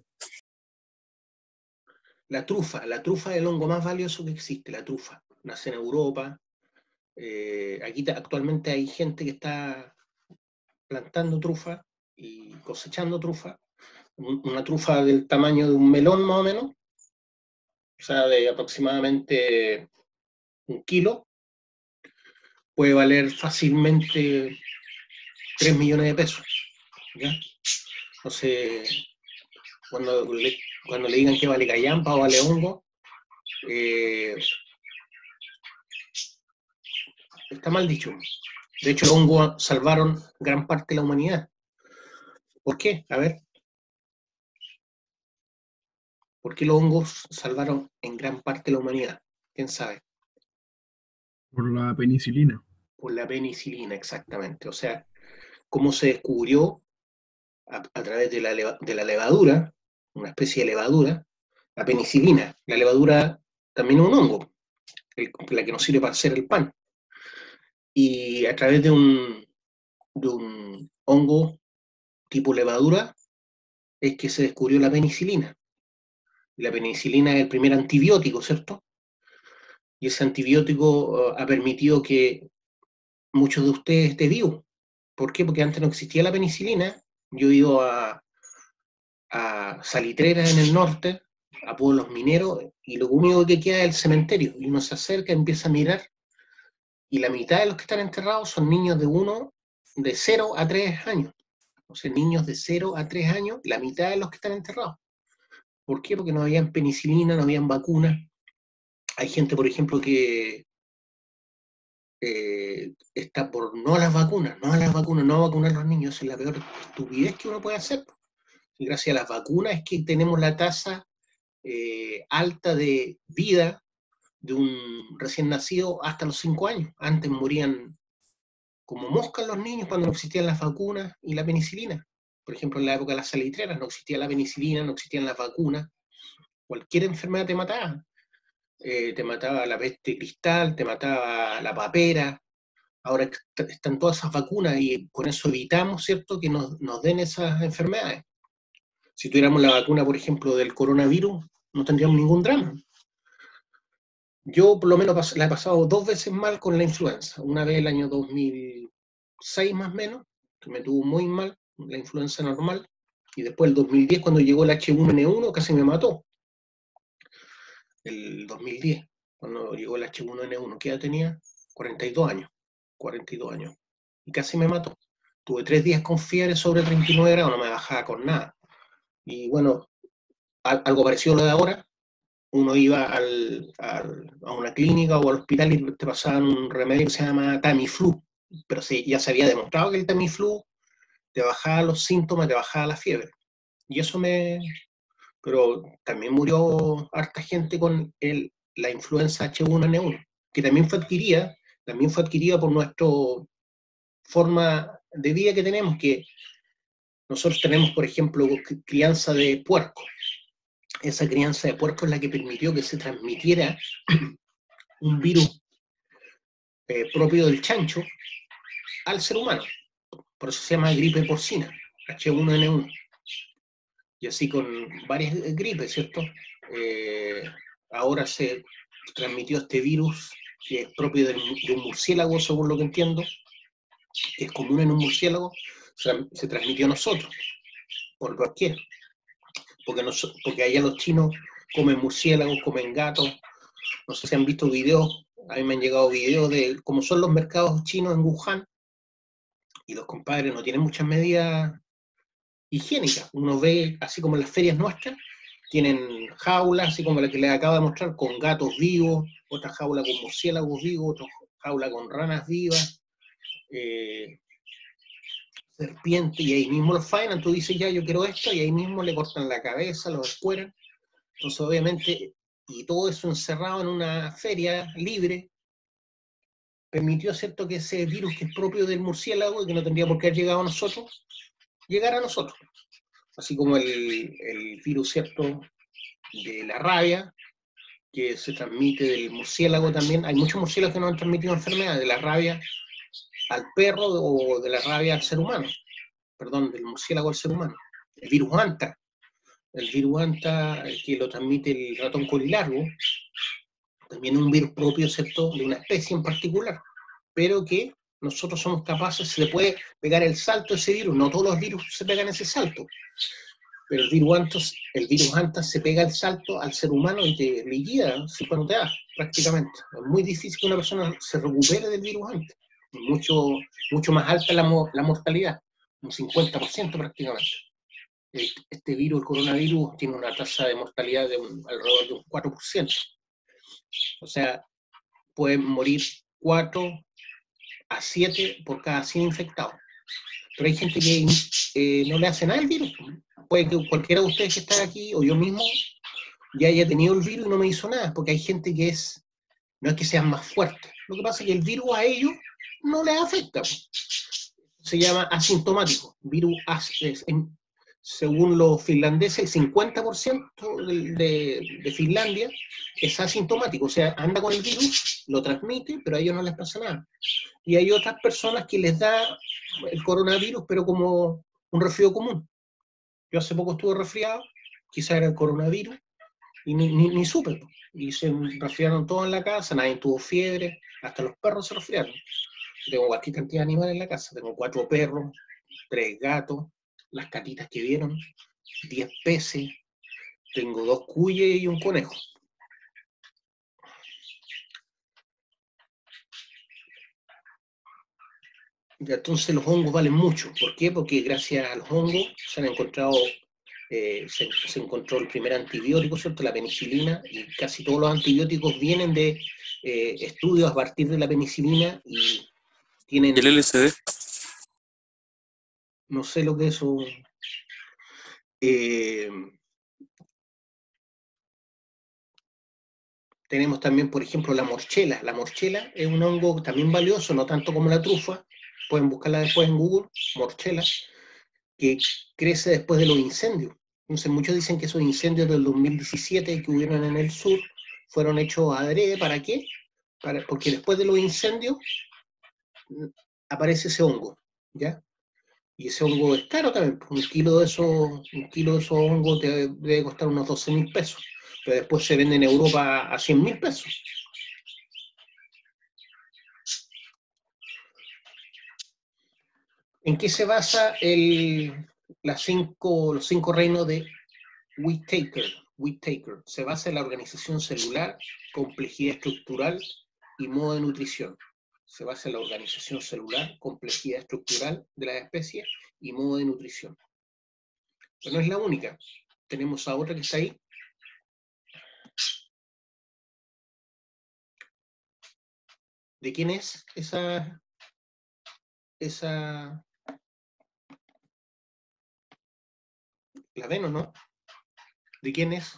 La trufa. La trufa es el hongo más valioso que existe, la trufa. Nace en Europa. Eh, aquí actualmente hay gente que está plantando trufa y cosechando trufa. Una trufa del tamaño de un melón más o menos, o sea, de aproximadamente un kilo, puede valer fácilmente tres millones de pesos. ¿Ya? Entonces, cuando le, cuando le digan que vale callampa o vale hongo, eh, está mal dicho. De hecho, los hongos salvaron gran parte de la humanidad. ¿Por qué? A ver. ¿Por qué los hongos salvaron en gran parte de la humanidad? ¿Quién sabe?
Por la penicilina.
Por la penicilina, exactamente. O sea, cómo se descubrió a, a través de la, de la levadura, una especie de levadura, la penicilina. La levadura también es un hongo, el, la que nos sirve para hacer el pan. Y a través de un, de un hongo tipo levadura es que se descubrió la penicilina. La penicilina es el primer antibiótico, ¿cierto? Y ese antibiótico uh, ha permitido que muchos de ustedes estén vivos. ¿Por qué? Porque antes no existía la penicilina. Yo he ido a, a salitreras en el norte, a pueblos mineros, y lo único que queda es el cementerio. Y uno se acerca, empieza a mirar, y la mitad de los que están enterrados son niños de uno, de cero a tres años. O sea, niños de cero a tres años, la mitad de los que están enterrados. ¿Por qué? Porque no habían penicilina, no habían vacunas. Hay gente, por ejemplo, que eh, está por no a las vacunas, no a las vacunas, no a vacunar a los niños. Esa es la peor estupidez que uno puede hacer. Y gracias a las vacunas es que tenemos la tasa eh, alta de vida de un recién nacido hasta los cinco años. Antes morían como moscas los niños cuando no existían las vacunas y la penicilina. Por ejemplo, en la época de las salitreras no existía la penicilina, no existían las vacunas. Cualquier enfermedad te mataba. Eh, te mataba la peste cristal, te mataba la papera. Ahora están todas esas vacunas y con eso evitamos, ¿cierto?, que nos, nos den esas enfermedades. Si tuviéramos la vacuna, por ejemplo, del coronavirus, no tendríamos ningún drama. Yo por lo menos la he pasado dos veces mal con la influenza. Una vez el año dos mil seis más o menos, que me tuvo muy mal, la influenza normal, y después el dos mil diez cuando llegó el H uno N uno casi me mató. El dos mil diez, cuando llegó el H uno N uno, ¿qué edad tenía? cuarenta y dos años. cuarenta y dos años. Y casi me mató. Tuve tres días con fiebre sobre treinta y nueve grados, no me bajaba con nada. Y bueno, algo parecido a lo de ahora. Uno iba al, al, a una clínica o al hospital y te pasaban un remedio que se llama Tamiflu, pero sí, ya se había demostrado que el Tamiflu te bajaba los síntomas, te bajaba la fiebre. Y eso me... Pero también murió harta gente con el, la influenza H uno N uno, que también fue adquirida, también fue adquirida por nuestra forma de vida que tenemos, que nosotros tenemos, por ejemplo, crianza de puerco. Esa crianza de puerco es la que permitió que se transmitiera un virus eh, propio del chancho al ser humano. Por eso se llama gripe porcina, H uno N uno. Y así con varias gripes, ¿cierto? Eh, ahora se transmitió este virus que es propio del, de un murciélago, según lo que entiendo, que es común en un murciélago, se, se transmitió a nosotros. ¿Por qué? Porque, nos, porque allá los chinos comen murciélagos, comen gatos. No sé si han visto videos, a mí me han llegado videos de cómo son los mercados chinos en Wuhan, y los compadres no tienen muchas medidas higiénicas. Uno ve, así como en las ferias nuestras, tienen jaulas, así como la que les acabo de mostrar, con gatos vivos, otra jaula con murciélagos vivos, otra jaula con ranas vivas, eh, serpientes, y ahí mismo los faenan. Tú dices, ya, yo quiero esto, y ahí mismo le cortan la cabeza, lo escueran. Entonces, obviamente, y todo eso encerrado en una feria libre, permitió, ¿cierto?, que ese virus que es propio del murciélago y que no tendría por qué haber llegado a nosotros, llegara a nosotros. Así como el, el virus, ¿cierto?, de la rabia, que se transmite del murciélago también. Hay muchos murciélagos que nos han transmitido enfermedades, de la rabia al perro o de la rabia al ser humano. Perdón, del murciélago al ser humano. El virus Anta. El virus Anta, que lo transmite el ratón colilargo, también es un virus propio, ¿cierto?, de una especie en particular, pero que nosotros somos capaces, se le puede pegar el salto a ese virus. No todos los virus se pegan ese salto, pero el virus Anta, el virus Anta se pega el salto al ser humano y te liquida, ¿sí?, cuando te da, prácticamente. Es muy difícil que una persona se recupere del virus Anta. Mucho, mucho más alta la, la mortalidad, un cincuenta por ciento prácticamente. Este virus, el coronavirus, tiene una tasa de mortalidad de un, alrededor de un cuatro por ciento. O sea, pueden morir cuatro a siete por cada cien infectados. Pero hay gente que eh, no le hace nada al virus. Puede que cualquiera de ustedes que está aquí, o yo mismo, ya haya tenido el virus y no me hizo nada, porque hay gente que es, no es que sean más fuertes. Lo que pasa es que el virus a ellos no les afecta. Se llama asintomático. Virus as, es, en, según los finlandeses, el cincuenta por ciento de, de, de Finlandia es asintomático, o sea, anda con el virus, lo transmite, pero a ellos no les pasa nada. Y hay otras personas que les da el coronavirus, pero como un resfrío común. Yo hace poco estuve resfriado, quizá era el coronavirus, y ni, ni, ni supe. Y se resfriaron todos en la casa, nadie tuvo fiebre, hasta los perros se resfriaron. Tengo cualquier cantidad de animales en la casa, tengo cuatro perros, tres gatos, las catitas que vieron, diez peces, tengo dos cuyes y un conejo. Y entonces los hongos valen mucho. ¿Por qué? Porque gracias a los hongos se han encontrado, eh, se, se encontró el primer antibiótico, ¿cierto? La penicilina, y casi todos los antibióticos vienen de eh, estudios a partir de la penicilina y tienen...
¿El L S D?
No sé lo que es eso... Eh, tenemos también, por ejemplo, la morchela. La morchela es un hongo también valioso, no tanto como la trufa, pueden buscarla después en Google, morchela, que crece después de los incendios. Entonces muchos dicen que esos incendios del dos mil diecisiete que hubieron en el sur fueron hechos adrede, ¿para qué? Para, porque después de los incendios aparece ese hongo, ¿ya? Y ese hongo es caro también, un kilo de esos, un kilo de esos hongos te debe costar unos doce mil pesos, pero después se vende en Europa a cien mil pesos. ¿En qué se basa el, las cinco, los cinco reinos de Whittaker? Whittaker se basa en la organización celular, complejidad estructural y modo de nutrición. Se basa en la organización celular, complejidad estructural de las especies y modo de nutrición. Pero no es la única. Tenemos a otra que está ahí. ¿De quién es esa, esa, la ven o no? ¿De quién es?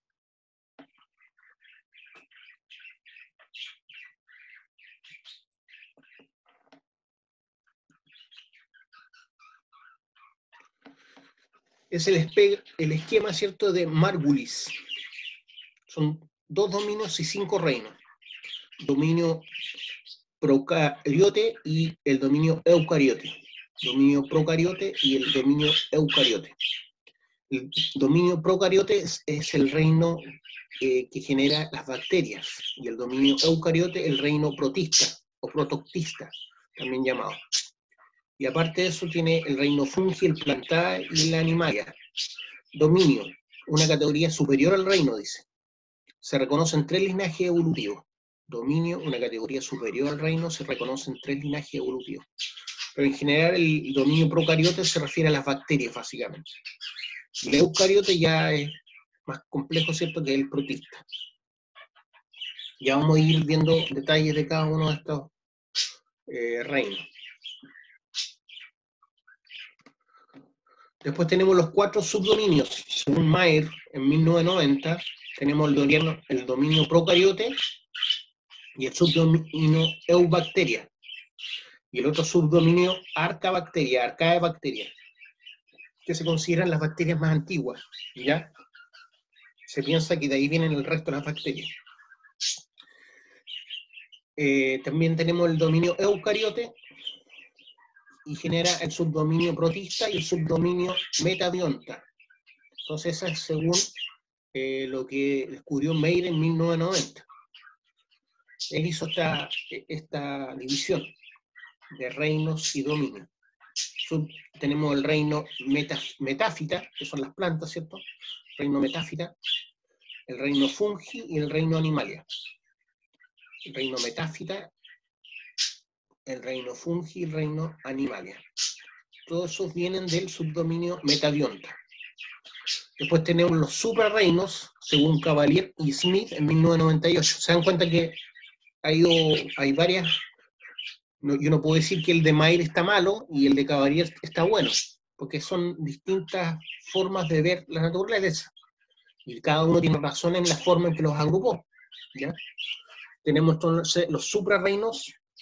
Es el, el esquema, ¿cierto?, de Margulis. Son dos dominios y cinco reinos. Dominio procariote y el dominio eucariote. Dominio procariote y el dominio eucariote. El dominio procariote es, es el reino eh, que genera las bacterias, y el dominio eucariote el reino protista o protoctista, también llamado. Y aparte de eso tiene el reino fungi, el plantae y la animalia. Dominio, una categoría superior al reino, dice. Se reconocen tres linajes evolutivos. Dominio, una categoría superior al reino, se reconocen tres linajes evolutivos. Pero en general el dominio procariote se refiere a las bacterias, básicamente. El eucariote ya es más complejo, ¿cierto?, que el protista. Ya vamos a ir viendo detalles de cada uno de estos eh, reinos. Después tenemos los cuatro subdominios. Según Mayer, en mil novecientos noventa, tenemos el dominio, el dominio procariote y el subdominio eubacteria. Y el otro subdominio arcabacteria, arcaebacteria, que se consideran las bacterias más antiguas, ¿ya? Se piensa que de ahí vienen el resto de las bacterias. Eh, también tenemos el dominio eucariote, y genera el subdominio protista y el subdominio metabionta. Entonces esa es según eh, lo que descubrió Meyer en mil novecientos noventa. Él hizo esta, esta división de reinos y dominios. Sub, tenemos el reino meta, metáfita, que son las plantas, ¿cierto? Reino metáfita, el reino fungi y el reino animalia. El reino metáfita, el reino fungi y el reino animalia. Todos esos vienen del subdominio metabionta. Después tenemos los suprarreinos, según Cavalier y Smith en mil novecientos noventa y ocho. Se dan cuenta que ha ido, hay varias, no, yo no puedo decir que el de Mayer está malo y el de Cavalier está bueno, porque son distintas formas de ver la naturaleza. Y cada uno tiene razón en la forma en que los agrupó, ¿ya? Tenemos entonces los suprarreinos,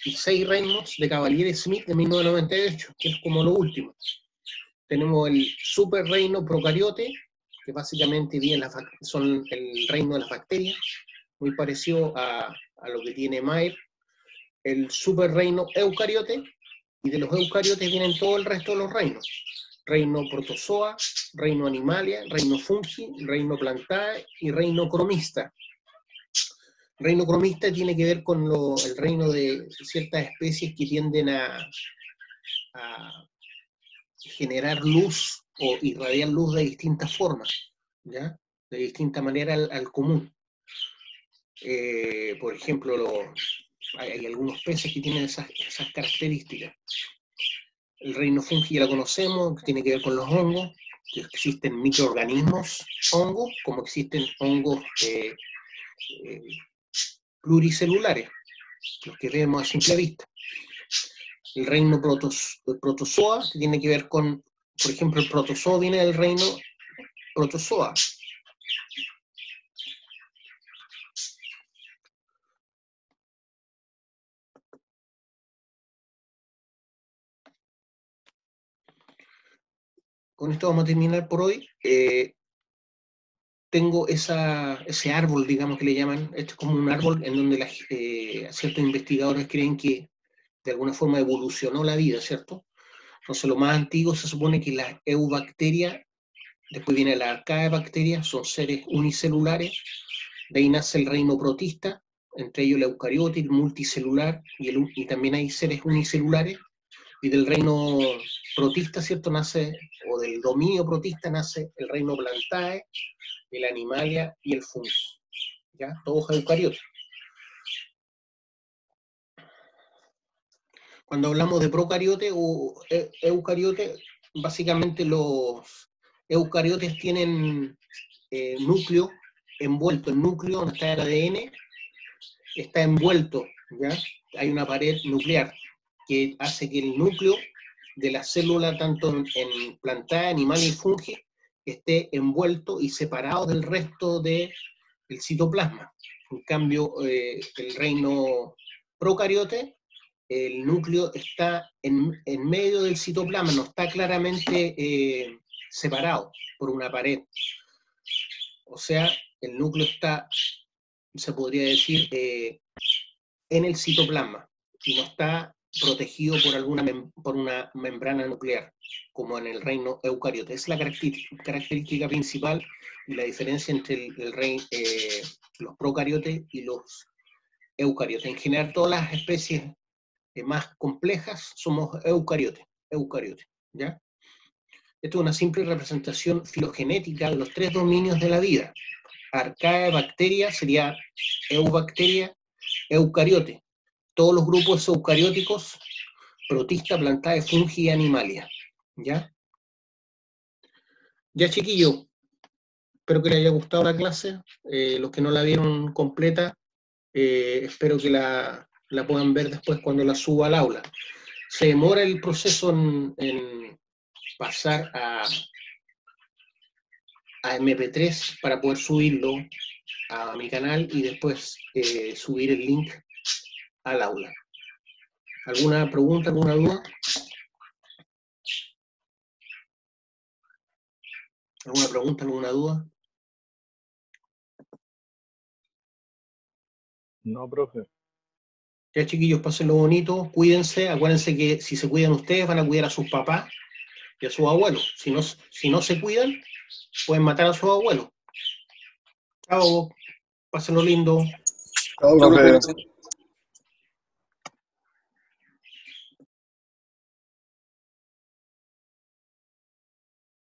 y seis reinos de Cavalier Smith de mil novecientos noventa y ocho, que es como lo último. Tenemos el super reino procariote, que básicamente viene la, son el reino de las bacterias, muy parecido a, a lo que tiene Mayer. El super reino eucariote, y de los eucariotes vienen todo el resto de los reinos. Reino protozoa, reino animalia, reino fungi, reino plantae y reino cromista. Reino cromista tiene que ver con lo, el reino de ciertas especies que tienden a, a generar luz o irradiar luz de distintas formas, ¿ya? De distinta manera al, al común. Eh, por ejemplo, lo, hay, hay algunos peces que tienen esas, esas características. El reino fungi ya lo conocemos, que tiene que ver con los hongos, que existen microorganismos hongos, como existen hongos eh, eh, pluricelulares, los que vemos a simple vista. El reino protos, protozoa, que tiene que ver con, por ejemplo, el protozoa viene del reino protozoa. Con esto vamos a terminar por hoy. Eh, tengo esa, ese árbol, digamos que le llaman, esto es como un árbol en donde la, eh, ciertos investigadores creen que de alguna forma evolucionó la vida, ¿cierto? Entonces lo más antiguo se supone que las eubacterias, después viene la arcaebacteria, son seres unicelulares, de ahí nace el reino protista, entre ellos el eucariote, el multicelular, y, el, y también hay seres unicelulares, y del reino protista, ¿cierto? Nace, o del dominio protista nace el reino plantae, el animalia y el fungi, ¿ya? Todos eucariotes. Cuando hablamos de procariote o eucariote, básicamente los eucariotes tienen eh, núcleo envuelto, el núcleo donde está el A D N, está envuelto, ¿ya? Hay una pared nuclear que hace que el núcleo de la célula, tanto en plantae, animal y fungi, esté envuelto y separado del resto del citoplasma. En cambio, eh, el reino procariote, el núcleo está en, en medio del citoplasma, no está claramente eh, separado por una pared. O sea, el núcleo está, se podría decir, eh, en el citoplasma y no está protegido por, alguna mem por una membrana nuclear, como en el reino eucariote. Es la característica, característica principal y la diferencia entre el, el reino, eh, los procariotes y los eucariotes. En general, todas las especies eh, más complejas somos eucariotes, eucariotes, ¿ya? Esto es una simple representación filogenética de los tres dominios de la vida. Arcaebacteria sería eubacteria, eucariote. Todos los grupos eucarióticos, protista, plantae, fungi y animalia, ¿ya? Ya, chiquillos, espero que les haya gustado la clase. Eh, los que no la vieron completa, eh, espero que la, la puedan ver después cuando la suba al aula. Se demora el proceso en, en pasar a, a eme pe tres para poder subirlo a mi canal y después eh, subir el link al aula. ¿Alguna pregunta, alguna duda? ¿Alguna pregunta, alguna duda?
No, profe.
Ya, chiquillos, pásenlo bonito, cuídense, acuérdense que si se cuidan ustedes van a cuidar a sus papás y a sus abuelos. Si no, si no se cuidan, pueden matar a sus abuelos. Chao, pásenlo lindo.
Chao, profe.